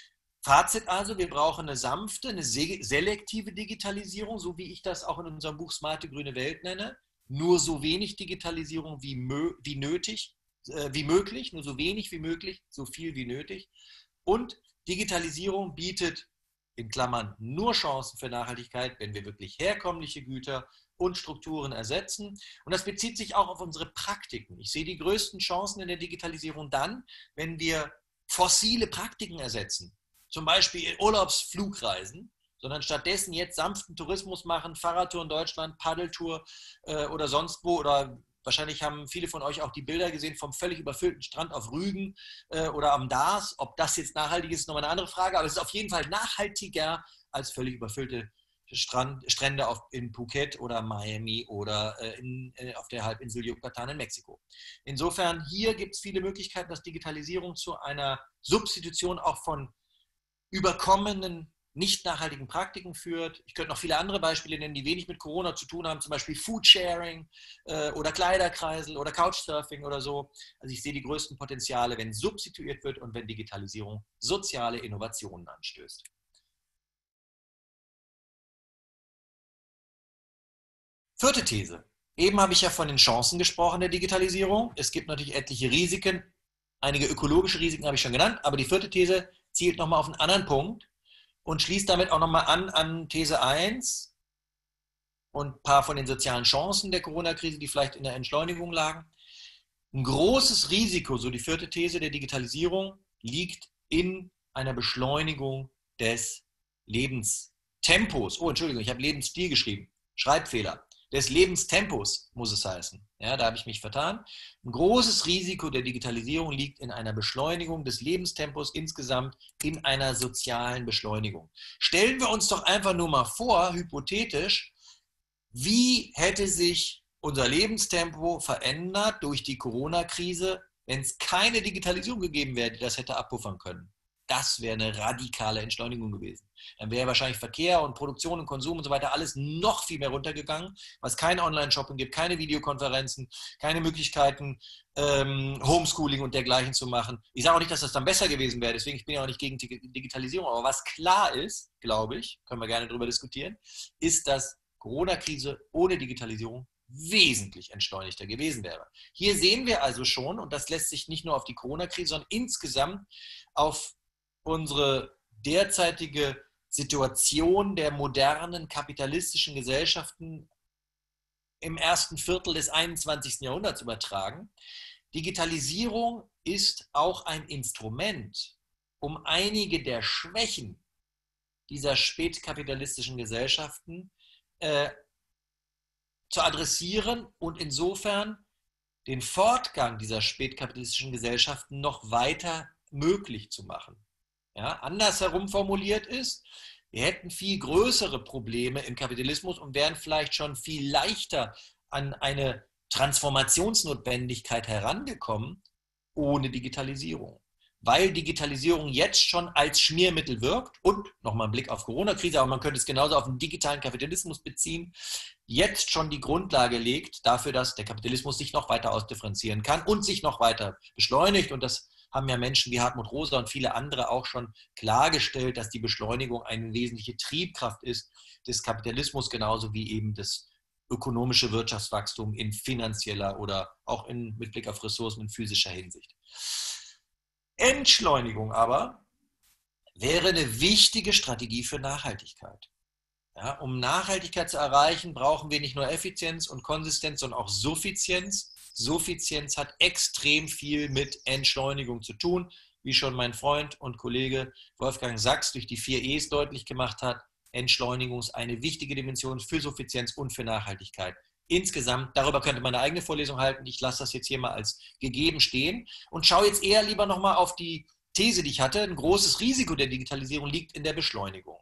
Fazit also, wir brauchen eine sanfte, eine selektive Digitalisierung, so wie ich das auch in unserem Buch Smarte grüne Welt nenne. Nur so wenig Digitalisierung wie, wie nötig, äh, wie möglich, nur so wenig wie möglich, so viel wie nötig. Und Digitalisierung bietet in Klammern nur Chancen für Nachhaltigkeit, wenn wir wirklich herkömmliche Güter und Strukturen ersetzen. Und das bezieht sich auch auf unsere Praktiken. Ich sehe die größten Chancen in der Digitalisierung dann, wenn wir fossile Praktiken ersetzen. Zum Beispiel Urlaubsflugreisen, sondern stattdessen jetzt sanften Tourismus machen, Fahrradtour in Deutschland, Paddeltour äh, oder sonst wo. Oder wahrscheinlich haben viele von euch auch die Bilder gesehen vom völlig überfüllten Strand auf Rügen äh, oder am Dars. Ob das jetzt nachhaltig ist, ist nochmal eine andere Frage, aber es ist auf jeden Fall nachhaltiger als völlig überfüllte Strand, Strände auf, in Phuket oder Miami oder äh, in, äh, auf der Halbinsel Yucatan in Mexiko. Insofern, hier gibt es viele Möglichkeiten, dass Digitalisierung zu einer Substitution auch von überkommenen, nicht nachhaltigen Praktiken führt. Ich könnte noch viele andere Beispiele nennen, die wenig mit Corona zu tun haben, zum Beispiel Foodsharing äh, oder Kleiderkreisel oder Couchsurfing oder so. Also ich sehe die größten Potenziale, wenn substituiert wird und wenn Digitalisierung soziale Innovationen anstößt. Vierte These. Eben habe ich ja von den Chancen gesprochen der Digitalisierung. Es gibt natürlich etliche Risiken. Einige ökologische Risiken habe ich schon genannt, aber die vierte These zielt nochmal auf einen anderen Punkt und schließt damit auch nochmal an an These eins und ein paar von den sozialen Chancen der Corona-Krise, die vielleicht in der Entschleunigung lagen. Ein großes Risiko, so die vierte These der Digitalisierung, liegt in einer Beschleunigung des Lebenstempos. Oh, Entschuldigung, ich habe Lebensstil geschrieben. Schreibfehler. des Lebenstempos, muss es heißen. Ja, da habe ich mich vertan. Ein großes Risiko der Digitalisierung liegt in einer Beschleunigung des Lebenstempos insgesamt, in einer sozialen Beschleunigung. Stellen wir uns doch einfach nur mal vor, hypothetisch, wie hätte sich unser Lebenstempo verändert durch die Corona-Krise, wenn es keine Digitalisierung gegeben wäre, die das hätte abpuffern können. Das wäre eine radikale Entschleunigung gewesen. Dann wäre wahrscheinlich Verkehr und Produktion und Konsum und so weiter alles noch viel mehr runtergegangen, weil es kein Online-Shopping gibt, keine Videokonferenzen, keine Möglichkeiten, ähm, Homeschooling und dergleichen zu machen. Ich sage auch nicht, dass das dann besser gewesen wäre, deswegen ich bin ja auch nicht gegen Digitalisierung. Aber was klar ist, glaube ich, können wir gerne darüber diskutieren, ist, dass Corona-Krise ohne Digitalisierung wesentlich entschleunigter gewesen wäre. Hier sehen wir also schon, und das lässt sich nicht nur auf die Corona-Krise, sondern insgesamt auf unsere derzeitige Situation der modernen kapitalistischen Gesellschaften im ersten Viertel des einundzwanzigsten Jahrhunderts übertragen. Digitalisierung ist auch ein Instrument, um einige der Schwächen dieser spätkapitalistischen Gesellschaften äh, zu adressieren und insofern den Fortgang dieser spätkapitalistischen Gesellschaften noch weiter möglich zu machen. Ja, andersherum formuliert ist, wir hätten viel größere Probleme im Kapitalismus und wären vielleicht schon viel leichter an eine Transformationsnotwendigkeit herangekommen ohne Digitalisierung. Weil Digitalisierung jetzt schon als Schmiermittel wirkt und nochmal ein Blick auf Corona-Krise, aber man könnte es genauso auf den digitalen Kapitalismus beziehen, jetzt schon die Grundlage legt dafür, dass der Kapitalismus sich noch weiter ausdifferenzieren kann und sich noch weiter beschleunigt. Und das haben ja Menschen wie Hartmut Rosa und viele andere auch schon klargestellt, dass die Beschleunigung eine wesentliche Triebkraft ist des Kapitalismus, genauso wie eben das ökonomische Wirtschaftswachstum in finanzieller oder auch in, mit Blick auf Ressourcen in physischer Hinsicht. Entschleunigung aber wäre eine wichtige Strategie für Nachhaltigkeit. Ja, um Nachhaltigkeit zu erreichen, brauchen wir nicht nur Effizienz und Konsistenz, sondern auch Suffizienz. Suffizienz hat extrem viel mit Entschleunigung zu tun, wie schon mein Freund und Kollege Wolfgang Sachs durch die vier E's deutlich gemacht hat. Entschleunigung ist eine wichtige Dimension für Suffizienz und für Nachhaltigkeit. Insgesamt, darüber könnte man eine eigene Vorlesung halten. Ich lasse das jetzt hier mal als gegeben stehen und schaue jetzt eher lieber nochmal auf die These, die ich hatte. Ein großes Risiko der Digitalisierung liegt in der Beschleunigung.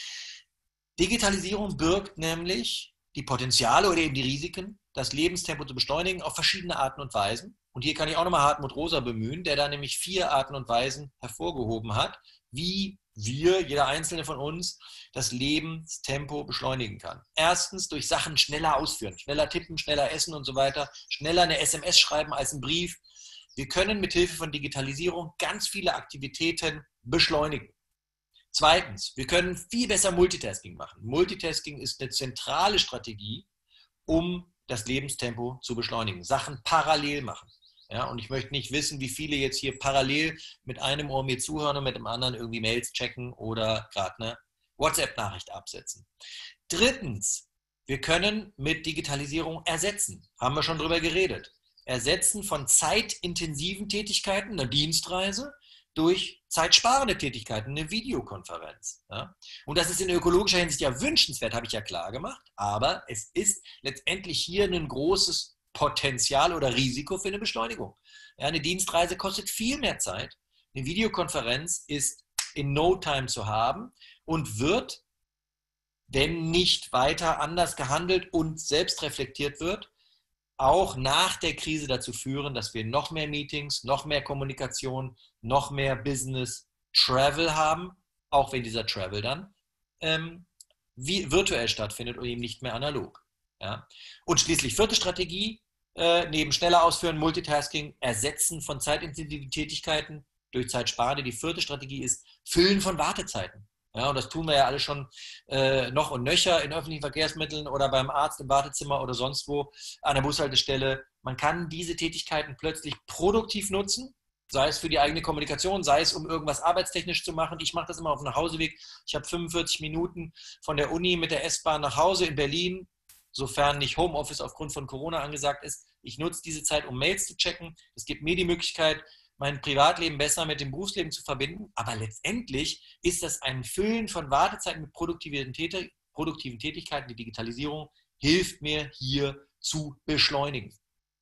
Digitalisierung birgt nämlich die Potenziale oder eben die Risiken, das Lebenstempo zu beschleunigen auf verschiedene Arten und Weisen. Und hier kann ich auch nochmal Hartmut Rosa bemühen, der da nämlich vier Arten und Weisen hervorgehoben hat, wie wir, jeder Einzelne von uns, das Lebenstempo beschleunigen kann. Erstens durch Sachen schneller ausführen, schneller tippen, schneller essen und so weiter, schneller eine S M S schreiben als einen Brief. Wir können mit Hilfe von Digitalisierung ganz viele Aktivitäten beschleunigen. Zweitens, wir können viel besser Multitasking machen. Multitasking ist eine zentrale Strategie, um das Lebenstempo zu beschleunigen. Sachen parallel machen. Ja, und ich möchte nicht wissen, wie viele jetzt hier parallel mit einem Ohr mir zuhören und mit dem anderen irgendwie Mails checken oder gerade eine WhatsApp-Nachricht absetzen. Drittens, wir können mit Digitalisierung ersetzen. Haben wir schon drüber geredet. Ersetzen von zeitintensiven Tätigkeiten, einer Dienstreise, durch zeitsparende Tätigkeiten, eine Videokonferenz. Ja? Und das ist in ökologischer Hinsicht ja wünschenswert, habe ich ja klar gemacht, aber es ist letztendlich hier ein großes Potenzial oder Risiko für eine Beschleunigung. Ja, eine Dienstreise kostet viel mehr Zeit. Eine Videokonferenz ist in no time zu haben und wird, wenn nicht weiter anders gehandelt und selbst reflektiert wird, auch nach der Krise dazu führen, dass wir noch mehr Meetings, noch mehr Kommunikation, noch mehr Business Travel haben, auch wenn dieser Travel dann ähm, wie virtuell stattfindet und eben nicht mehr analog. Ja? Und schließlich vierte Strategie, äh, neben schneller ausführen, Multitasking, Ersetzen von zeitintensiven Tätigkeiten durch Zeitsparende. Die vierte Strategie ist Füllen von Wartezeiten. Ja, und das tun wir ja alle schon äh, noch und nöcher in öffentlichen Verkehrsmitteln oder beim Arzt im Wartezimmer oder sonst wo an der Bushaltestelle. Man kann diese Tätigkeiten plötzlich produktiv nutzen, sei es für die eigene Kommunikation, sei es um irgendwas arbeitstechnisch zu machen. Ich mache das immer auf dem Nachhauseweg. Ich habe fünfundvierzig Minuten von der Uni mit der S-Bahn nach Hause in Berlin, sofern nicht Homeoffice aufgrund von Corona angesagt ist. Ich nutze diese Zeit, um Mails zu checken. Es gibt mir die Möglichkeit, mein Privatleben besser mit dem Berufsleben zu verbinden. Aber letztendlich ist das ein Füllen von Wartezeiten mit produktiven, Tät- produktiven Tätigkeiten, die Digitalisierung, hilft mir hier zu beschleunigen.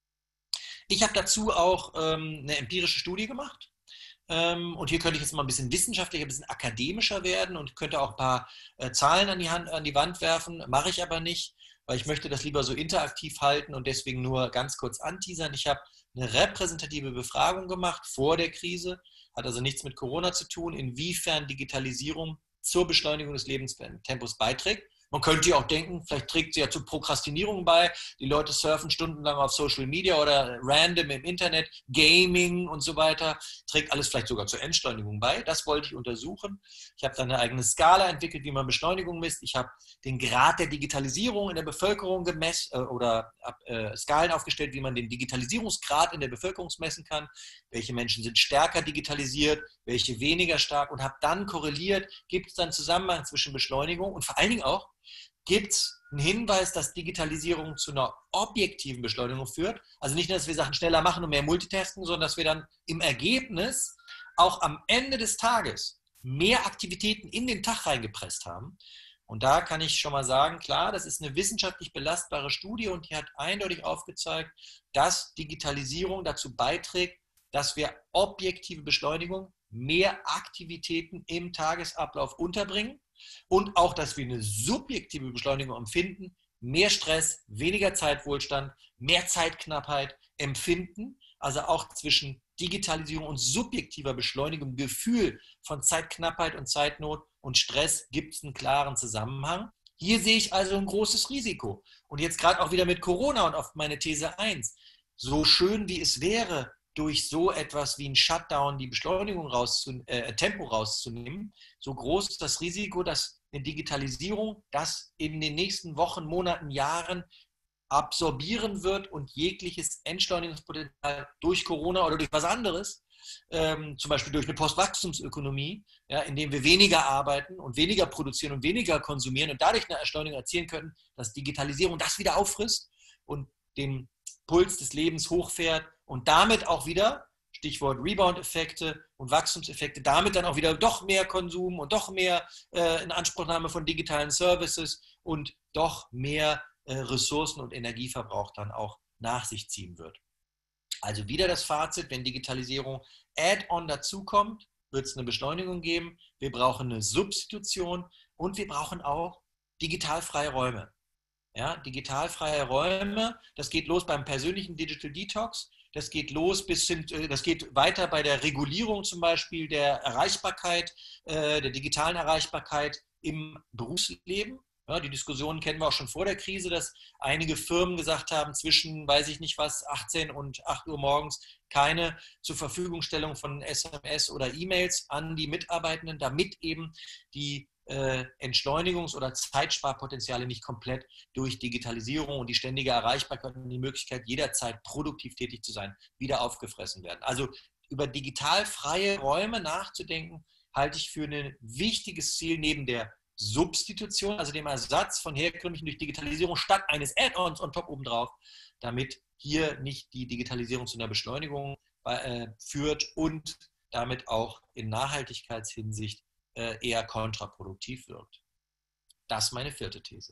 Ich habe dazu auch ähm, eine empirische Studie gemacht. Ähm, und hier könnte ich jetzt mal ein bisschen wissenschaftlicher, ein bisschen akademischer werden und könnte auch ein paar äh, Zahlen an die, Hand, an die Wand werfen. Mache ich aber nicht, weil ich möchte das lieber so interaktiv halten und deswegen nur ganz kurz anteasern. Ich habe eine repräsentative Befragung gemacht vor der Krise, hat also nichts mit Corona zu tun, inwiefern Digitalisierung zur Beschleunigung des Lebenstempos beiträgt. Man könnte ja auch denken, vielleicht trägt sie ja zu Prokrastinierung bei. Die Leute surfen stundenlang auf Social Media oder random im Internet, Gaming und so weiter. Trägt alles vielleicht sogar zur Entschleunigung bei. Das wollte ich untersuchen. Ich habe dann eine eigene Skala entwickelt, wie man Beschleunigung misst. Ich habe den Grad der Digitalisierung in der Bevölkerung gemessen äh, oder äh, Skalen aufgestellt, wie man den Digitalisierungsgrad in der Bevölkerung messen kann. Welche Menschen sind stärker digitalisiert, welche weniger stark und habe dann korreliert, gibt es dann Zusammenhang zwischen Beschleunigung und vor allen Dingen auch, gibt es einen Hinweis, dass Digitalisierung zu einer objektiven Beschleunigung führt. Also nicht nur, dass wir Sachen schneller machen und mehr multitasken, sondern dass wir dann im Ergebnis auch am Ende des Tages mehr Aktivitäten in den Tag reingepresst haben. Und da kann ich schon mal sagen, klar, das ist eine wissenschaftlich belastbare Studie und die hat eindeutig aufgezeigt, dass Digitalisierung dazu beiträgt, dass wir objektive Beschleunigung, mehr Aktivitäten im Tagesablauf unterbringen. Und auch, dass wir eine subjektive Beschleunigung empfinden, mehr Stress, weniger Zeitwohlstand, mehr Zeitknappheit empfinden. Also auch zwischen Digitalisierung und subjektiver Beschleunigung, Gefühl von Zeitknappheit und Zeitnot und Stress gibt es einen klaren Zusammenhang. Hier sehe ich also ein großes Risiko. Und jetzt gerade auch wieder mit Corona und auf meine These eins. So schön wie es wäre, durch so etwas wie ein Shutdown die Beschleunigung rauszu, äh, Tempo rauszunehmen, so groß ist das Risiko, dass eine Digitalisierung das in den nächsten Wochen, Monaten, Jahren absorbieren wird und jegliches Entschleunigungspotenzial durch Corona oder durch was anderes, ähm, zum Beispiel durch eine Postwachstumsökonomie, ja, indem wir weniger arbeiten und weniger produzieren und weniger konsumieren und dadurch eine Erschleunigung erzielen können, dass Digitalisierung das wieder auffrisst und den Puls des Lebens hochfährt und damit auch wieder, Stichwort Rebound-Effekte und Wachstumseffekte, damit dann auch wieder doch mehr Konsum und doch mehr äh, Inanspruchnahme von digitalen Services und doch mehr äh, Ressourcen und Energieverbrauch dann auch nach sich ziehen wird. Also wieder das Fazit, wenn Digitalisierung Add-on dazukommt, wird es eine Beschleunigung geben. Wir brauchen eine Substitution und wir brauchen auch digitalfreie Räume. Ja, digitalfreie Räume, das geht los beim persönlichen Digital Detox, das geht los bis hin, das geht weiter bei der Regulierung zum Beispiel der Erreichbarkeit, äh, der digitalen Erreichbarkeit im Berufsleben. Ja, die Diskussionen kennen wir auch schon vor der Krise, dass einige Firmen gesagt haben, zwischen, weiß ich nicht was, achtzehn und acht Uhr morgens keine zur Verfügungstellung von S M S oder E-Mails an die Mitarbeitenden, damit eben die äh, Entschleunigungs- oder Zeitsparpotenziale nicht komplett durch Digitalisierung und die ständige Erreichbarkeit und die Möglichkeit, jederzeit produktiv tätig zu sein, wieder aufgefressen werden. Also über digitalfreie Räume nachzudenken, halte ich für ein wichtiges Ziel neben der Substitution, also dem Ersatz von herkömmlichen durch Digitalisierung statt eines Add-ons on top obendrauf, damit hier nicht die Digitalisierung zu einer Beschleunigung äh, führt und damit auch in Nachhaltigkeitshinsicht äh, eher kontraproduktiv wirkt. Das ist meine vierte These.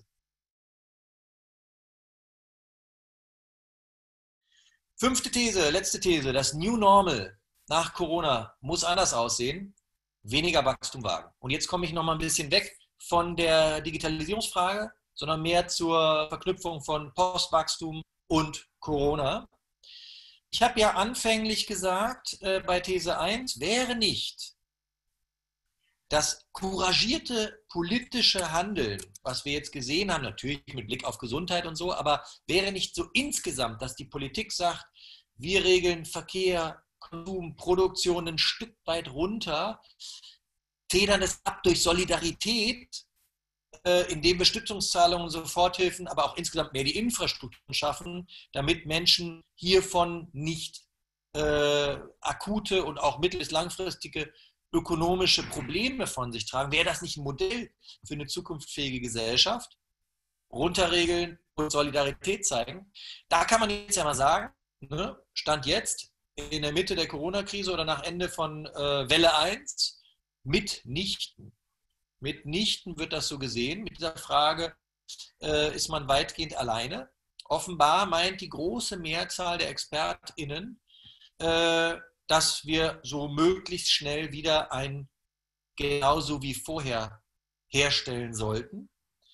Fünfte These, letzte These, das New Normal nach Corona muss anders aussehen, weniger Wachstum wagen. Und jetzt komme ich noch mal ein bisschen weg von der Digitalisierungsfrage, sondern mehr zur Verknüpfung von Postwachstum und Corona. Ich habe ja anfänglich gesagt, äh, bei These eins, wäre nicht das couragierte politische Handeln, was wir jetzt gesehen haben, natürlich mit Blick auf Gesundheit und so, aber wäre nicht so insgesamt, dass die Politik sagt, wir regeln Verkehr, Konsum, Produktion ein Stück weit runter, federn es ab durch Solidarität, äh, indem wir Stützungszahlungen, Soforthilfen, aber auch insgesamt mehr die Infrastrukturen schaffen, damit Menschen hiervon nicht äh, akute und auch mittel- bis langfristige ökonomische Probleme von sich tragen. Wäre das nicht ein Modell für eine zukunftsfähige Gesellschaft? Runterregeln und Solidarität zeigen. Da kann man jetzt ja mal sagen, ne, Stand jetzt in der Mitte der Corona-Krise oder nach Ende von äh, Welle eins, mitnichten. Mitnichten wird das so gesehen mit dieser Frage, äh, ist man weitgehend alleine. Offenbar meint die große Mehrzahl der ExpertInnen, äh, dass wir so möglichst schnell wieder ein genauso wie vorher herstellen sollten.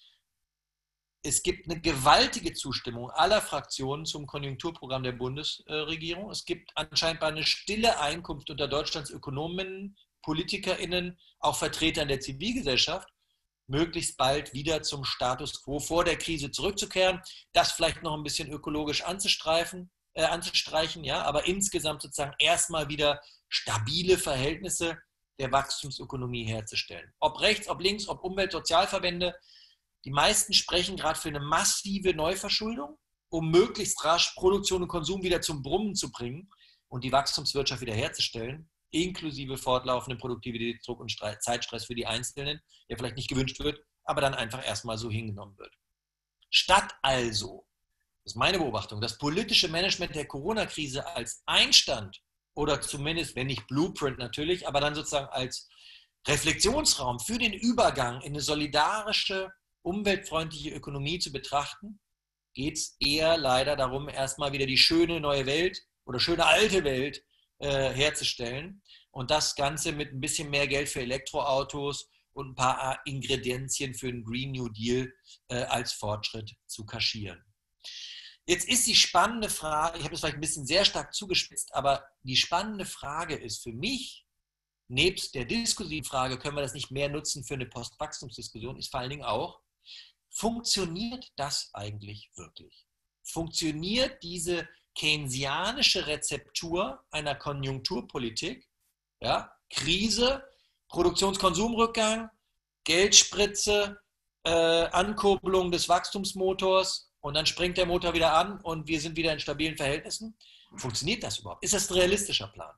Es gibt eine gewaltige Zustimmung aller Fraktionen zum Konjunkturprogramm der Bundesregierung. Es gibt anscheinend eine stille Einkunft unter Deutschlands Ökonomen, PolitikerInnen, auch Vertretern der Zivilgesellschaft, möglichst bald wieder zum Status quo vor der Krise zurückzukehren, das vielleicht noch ein bisschen ökologisch anzustreifen, äh, anzustreichen, ja, aber insgesamt sozusagen erstmal wieder stabile Verhältnisse der Wachstumsökonomie herzustellen. Ob rechts, ob links, ob Umwelt-, Sozialverbände, die meisten sprechen gerade für eine massive Neuverschuldung, um möglichst rasch Produktion und Konsum wieder zum Brummen zu bringen und die Wachstumswirtschaft wieder herzustellen, inklusive fortlaufenden Produktivitätsdruck und Zeitstress für die Einzelnen, der vielleicht nicht gewünscht wird, aber dann einfach erstmal so hingenommen wird. Statt also, das ist meine Beobachtung, das politische Management der Corona-Krise als Einstand oder zumindest, wenn nicht Blueprint natürlich, aber dann sozusagen als Reflexionsraum für den Übergang in eine solidarische, umweltfreundliche Ökonomie zu betrachten, geht es eher leider darum, erstmal wieder die schöne neue Welt oder schöne alte Welt äh, herzustellen und das Ganze mit ein bisschen mehr Geld für Elektroautos und ein paar Ingredienzien für einen Green New Deal äh, als Fortschritt zu kaschieren. Jetzt ist die spannende Frage, ich habe das vielleicht ein bisschen sehr stark zugespitzt, aber die spannende Frage ist für mich, nebst der diskursiven Frage, können wir das nicht mehr nutzen für eine Postwachstumsdiskussion, ist vor allen Dingen auch, funktioniert das eigentlich wirklich? Funktioniert diese keynesianische Rezeptur einer Konjunkturpolitik, ja, Krise, Produktionskonsumrückgang, Geldspritze, äh, Ankurbelung des Wachstumsmotors und dann springt der Motor wieder an und wir sind wieder in stabilen Verhältnissen? Funktioniert das überhaupt? Ist das ein realistischer Plan?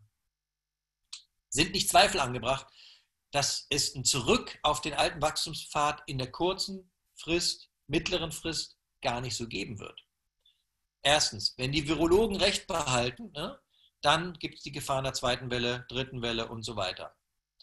Sind nicht Zweifel angebracht, dass es ein Zurück auf den alten Wachstumspfad in der kurzen Frist, mittleren Frist gar nicht so geben wird? Erstens, wenn die Virologen recht behalten, ne, dann gibt es die Gefahr einer zweiten Welle, dritten Welle und so weiter.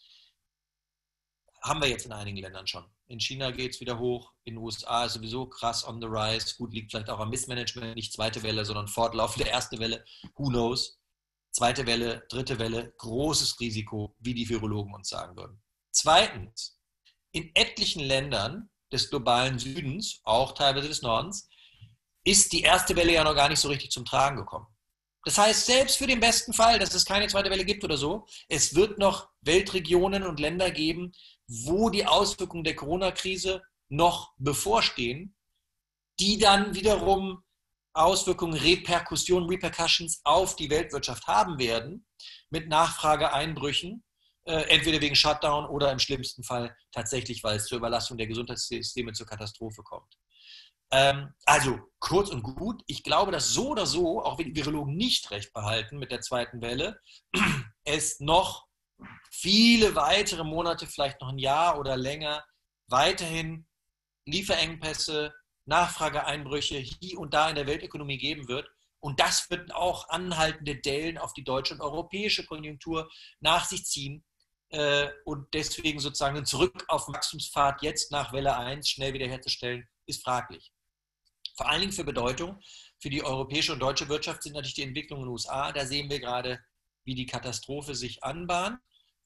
Haben wir jetzt in einigen Ländern schon. In China geht es wieder hoch, in den U S A ist sowieso krass on the rise. Gut, liegt vielleicht auch am Missmanagement, nicht zweite Welle, sondern fortlaufende erste Welle. Who knows? Zweite Welle, dritte Welle, großes Risiko, wie die Virologen uns sagen würden. Zweitens, in etlichen Ländern des globalen Südens, auch teilweise des Nordens, ist die erste Welle ja noch gar nicht so richtig zum Tragen gekommen. Das heißt, selbst für den besten Fall, dass es keine zweite Welle gibt oder so, es wird noch Weltregionen und Länder geben, wo die Auswirkungen der Corona-Krise noch bevorstehen, die dann wiederum Auswirkungen, Reperkussionen, Repercussions auf die Weltwirtschaft haben werden, mit Nachfrageeinbrüchen, äh, entweder wegen Shutdown oder im schlimmsten Fall tatsächlich, weil es zur Überlastung der Gesundheitssysteme zur Katastrophe kommt. Ähm, also kurz und gut, ich glaube, dass so oder so, auch wenn die Virologen nicht recht behalten mit der zweiten Welle, es noch viele weitere Monate, vielleicht noch ein Jahr oder länger, weiterhin Lieferengpässe, Nachfrageeinbrüche hier und da in der Weltökonomie geben wird. Und das wird auch anhaltende Dellen auf die deutsche und europäische Konjunktur nach sich ziehen. Und deswegen sozusagen ein Zurück auf den Wachstumspfad jetzt nach Welle eins schnell wiederherzustellen, ist fraglich. Vor allen Dingen für Bedeutung für die europäische und deutsche Wirtschaft sind natürlich die Entwicklungen in den U S A. Da sehen wir gerade, wie die Katastrophe sich anbahnt.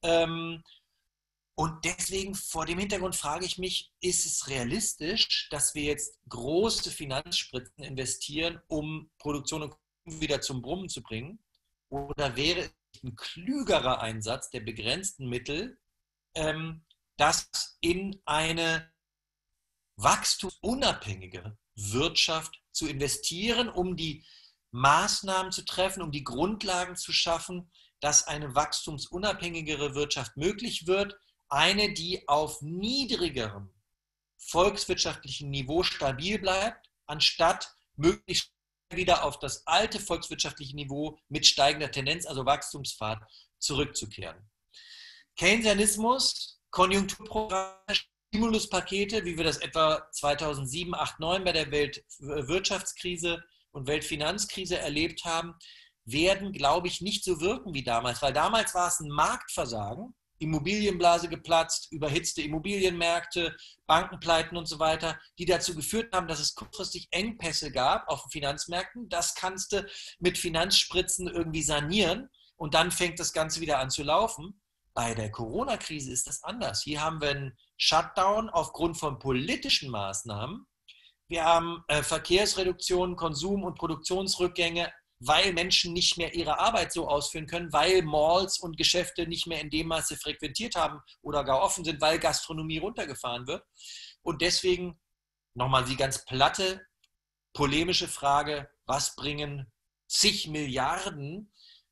Und deswegen vor dem Hintergrund frage ich mich, ist es realistisch, dass wir jetzt große Finanzspritzen investieren, um Produktion und Konsum wieder zum Brummen zu bringen? Oder wäre es ein klügerer Einsatz der begrenzten Mittel, das in eine wachstumsunabhängige Wirtschaft zu investieren, um die Maßnahmen zu treffen, um die Grundlagen zu schaffen, dass eine wachstumsunabhängigere Wirtschaft möglich wird, eine, die auf niedrigerem volkswirtschaftlichen Niveau stabil bleibt, anstatt möglichst wieder auf das alte volkswirtschaftliche Niveau mit steigender Tendenz, also Wachstumspfad, zurückzukehren. Keynesianismus, Konjunkturprogramme, Stimuluspakete, wie wir das etwa zweitausendsieben, acht, neun bei der Weltwirtschaftskrise und Weltfinanzkrise erlebt haben, werden, glaube ich, nicht so wirken wie damals, weil damals war es ein Marktversagen, Immobilienblase geplatzt, überhitzte Immobilienmärkte, Bankenpleiten und so weiter, die dazu geführt haben, dass es kurzfristig Engpässe gab auf den Finanzmärkten. Das kannst du mit Finanzspritzen irgendwie sanieren und dann fängt das Ganze wieder an zu laufen. Bei der Corona-Krise ist das anders. Hier haben wir einen Shutdown aufgrund von politischen Maßnahmen. Wir haben äh, Verkehrsreduktionen, Konsum- und Produktionsrückgänge, weil Menschen nicht mehr ihre Arbeit so ausführen können, weil Malls und Geschäfte nicht mehr in dem Maße frequentiert haben oder gar offen sind, weil Gastronomie runtergefahren wird. Und deswegen nochmal die ganz platte, polemische Frage, was bringen zig Milliarden,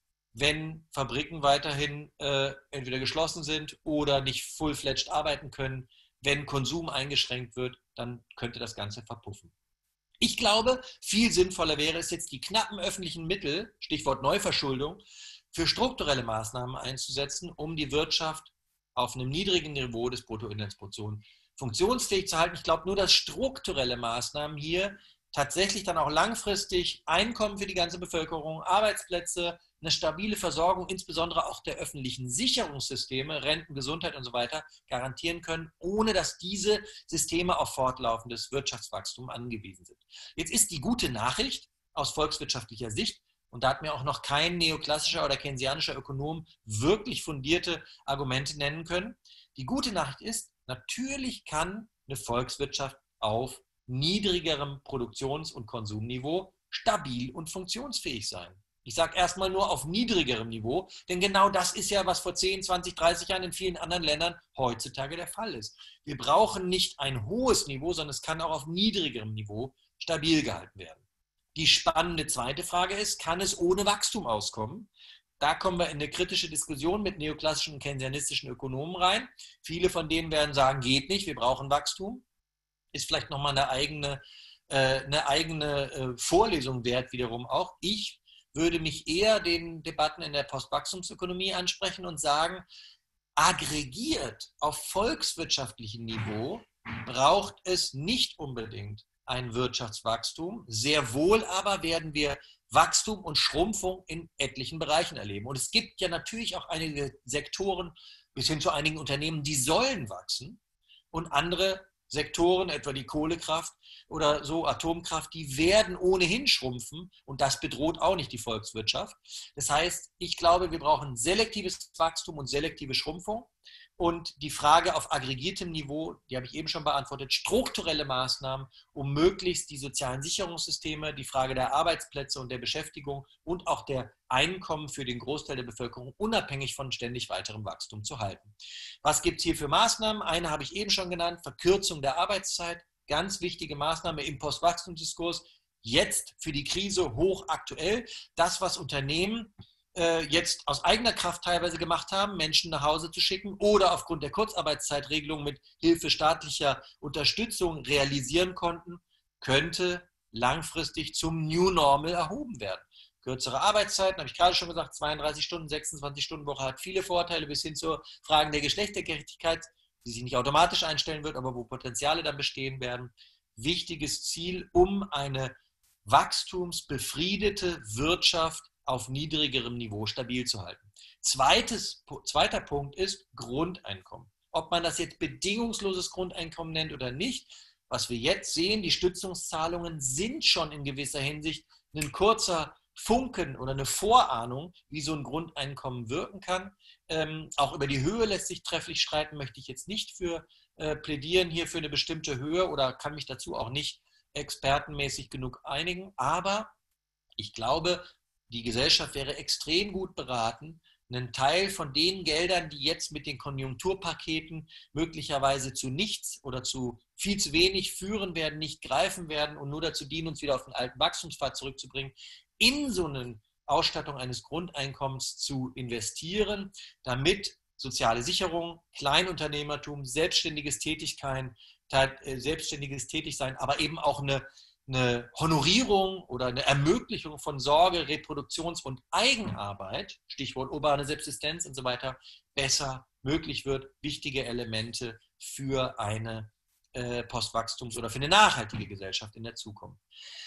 wenn Fabriken weiterhin äh, entweder geschlossen sind oder nicht full-fledged arbeiten können, wenn Konsum eingeschränkt wird, dann könnte das Ganze verpuffen. Ich glaube, viel sinnvoller wäre es jetzt, die knappen öffentlichen Mittel, Stichwort Neuverschuldung, für strukturelle Maßnahmen einzusetzen, um die Wirtschaft auf einem niedrigen Niveau des Bruttoinlandsprodukts funktionsfähig zu halten. Ich glaube nur, dass strukturelle Maßnahmen hier tatsächlich dann auch langfristig Einkommen für die ganze Bevölkerung, Arbeitsplätze, eine stabile Versorgung, insbesondere auch der öffentlichen Sicherungssysteme, Renten, Gesundheit und so weiter, garantieren können, ohne dass diese Systeme auf fortlaufendes Wirtschaftswachstum angewiesen sind. Jetzt ist die gute Nachricht aus volkswirtschaftlicher Sicht, und da hat mir auch noch kein neoklassischer oder keynesianischer Ökonom wirklich fundierte Argumente nennen können, die gute Nachricht ist, natürlich kann eine Volkswirtschaft auf niedrigerem Produktions- und Konsumniveau stabil und funktionsfähig sein. Ich sage erstmal nur auf niedrigerem Niveau, denn genau das ist ja, was vor zehn, zwanzig, dreißig Jahren in vielen anderen Ländern heutzutage der Fall ist. Wir brauchen nicht ein hohes Niveau, sondern es kann auch auf niedrigerem Niveau stabil gehalten werden. Die spannende zweite Frage ist, kann es ohne Wachstum auskommen? Da kommen wir in eine kritische Diskussion mit neoklassischen und keynesianistischen Ökonomen rein. Viele von denen werden sagen, geht nicht, wir brauchen Wachstum. Ist vielleicht nochmal eine eigene, äh, eine eigene äh, Vorlesung wert wiederum auch. Ich würde mich eher den Debatten in der Postwachstumsökonomie ansprechen und sagen, aggregiert auf volkswirtschaftlichem Niveau braucht es nicht unbedingt ein Wirtschaftswachstum. Sehr wohl aber werden wir Wachstum und Schrumpfung in etlichen Bereichen erleben. Und es gibt ja natürlich auch einige Sektoren bis hin zu einigen Unternehmen, die sollen wachsen und andere Sektoren, etwa die Kohlekraft oder so Atomkraft, die werden ohnehin schrumpfen und das bedroht auch nicht die Volkswirtschaft. Das heißt, ich glaube, wir brauchen selektives Wachstum und selektive Schrumpfung. Und die Frage auf aggregiertem Niveau, die habe ich eben schon beantwortet, strukturelle Maßnahmen, um möglichst die sozialen Sicherungssysteme, die Frage der Arbeitsplätze und der Beschäftigung und auch der Einkommen für den Großteil der Bevölkerung unabhängig von ständig weiterem Wachstum zu halten. Was gibt es hier für Maßnahmen? Eine habe ich eben schon genannt, Verkürzung der Arbeitszeit, ganz wichtige Maßnahme im Postwachstumsdiskurs, jetzt für die Krise hochaktuell. Das, was Unternehmen jetzt aus eigener Kraft teilweise gemacht haben, Menschen nach Hause zu schicken oder aufgrund der Kurzarbeitszeitregelung mit Hilfe staatlicher Unterstützung realisieren konnten, könnte langfristig zum New Normal erhoben werden. Kürzere Arbeitszeiten, habe ich gerade schon gesagt, zweiunddreißig Stunden, sechsundzwanzig Stunden Woche hat viele Vorteile bis hin zu Fragen der Geschlechtergerechtigkeit, die sich nicht automatisch einstellen wird, aber wo Potenziale dann bestehen werden. Wichtiges Ziel, um eine wachstumsbefriedete Wirtschaft auf niedrigerem Niveau stabil zu halten. Zweites, zweiter Punkt ist Grundeinkommen. Ob man das jetzt bedingungsloses Grundeinkommen nennt oder nicht, was wir jetzt sehen, die Stützungszahlungen sind schon in gewisser Hinsicht ein kurzer Funken oder eine Vorahnung, wie so ein Grundeinkommen wirken kann. Ähm, auch über die Höhe lässt sich trefflich streiten, möchte ich jetzt nicht für äh, plädieren, hier für eine bestimmte Höhe oder kann mich dazu auch nicht expertenmäßig genug einigen. Aber ich glaube, die Gesellschaft wäre extrem gut beraten, einen Teil von den Geldern, die jetzt mit den Konjunkturpaketen möglicherweise zu nichts oder zu viel zu wenig führen werden, nicht greifen werden und nur dazu dienen, uns wieder auf den alten Wachstumspfad zurückzubringen, in so eine Ausstattung eines Grundeinkommens zu investieren, damit soziale Sicherung, Kleinunternehmertum, selbstständiges Tätigkeit, selbstständiges Tätigsein, aber eben auch eine eine Honorierung oder eine Ermöglichung von Sorge, Reproduktions- und Eigenarbeit, Stichwort urbane Subsistenz und so weiter, besser möglich wird. Wichtige Elemente für eine äh, Postwachstums- oder für eine nachhaltige Gesellschaft in der Zukunft.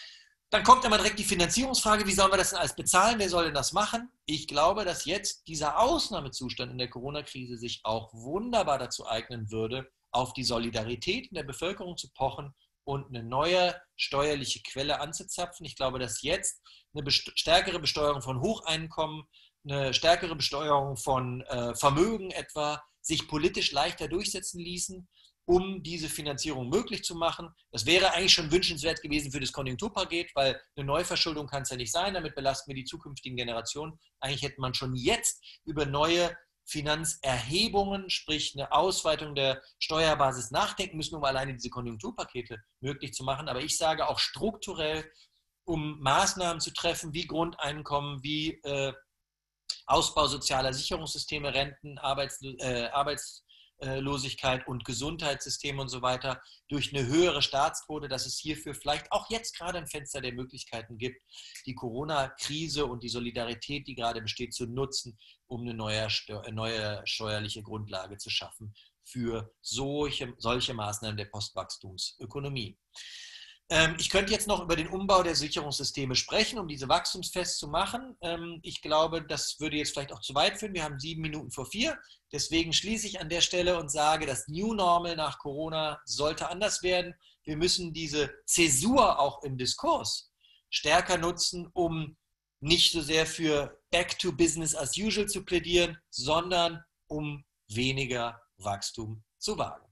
Dann kommt immer direkt die Finanzierungsfrage, wie sollen wir das denn alles bezahlen, wer soll denn das machen? Ich glaube, dass jetzt dieser Ausnahmezustand in der Corona-Krise sich auch wunderbar dazu eignen würde, auf die Solidarität in der Bevölkerung zu pochen und eine neue steuerliche Quelle anzuzapfen. Ich glaube, dass jetzt eine best- stärkere Besteuerung von Hocheinkommen, eine stärkere Besteuerung von äh, Vermögen etwa sich politisch leichter durchsetzen ließen, um diese Finanzierung möglich zu machen. Das wäre eigentlich schon wünschenswert gewesen für das Konjunkturpaket, weil eine Neuverschuldung kann es ja nicht sein, damit belasten wir die zukünftigen Generationen. Eigentlich hätte man schon jetzt über neue Finanzerhebungen, sprich eine Ausweitung der Steuerbasis nachdenken müssen, um alleine diese Konjunkturpakete möglich zu machen. Aber ich sage auch strukturell, um Maßnahmen zu treffen, wie Grundeinkommen, wie äh, Ausbau sozialer Sicherungssysteme, Renten, Arbeits, äh, Arbeitslosigkeit und Gesundheitssysteme und so weiter durch eine höhere Staatsquote, dass es hierfür vielleicht auch jetzt gerade ein Fenster der Möglichkeiten gibt, die Corona-Krise und die Solidarität, die gerade besteht, zu nutzen, um eine neue, neue steuerliche Grundlage zu schaffen für solche, solche Maßnahmen der Postwachstumsökonomie. Ich könnte jetzt noch über den Umbau der Sicherungssysteme sprechen, um diese wachstumsfest zu machen. Ich glaube, das würde jetzt vielleicht auch zu weit führen. Wir haben sieben Minuten vor vier. Deswegen schließe ich an der Stelle und sage, das New Normal nach Corona sollte anders werden. Wir müssen diese Zäsur auch im Diskurs stärker nutzen, um nicht so sehr für Back to Business as usual zu plädieren, sondern um weniger Wachstum zu wagen.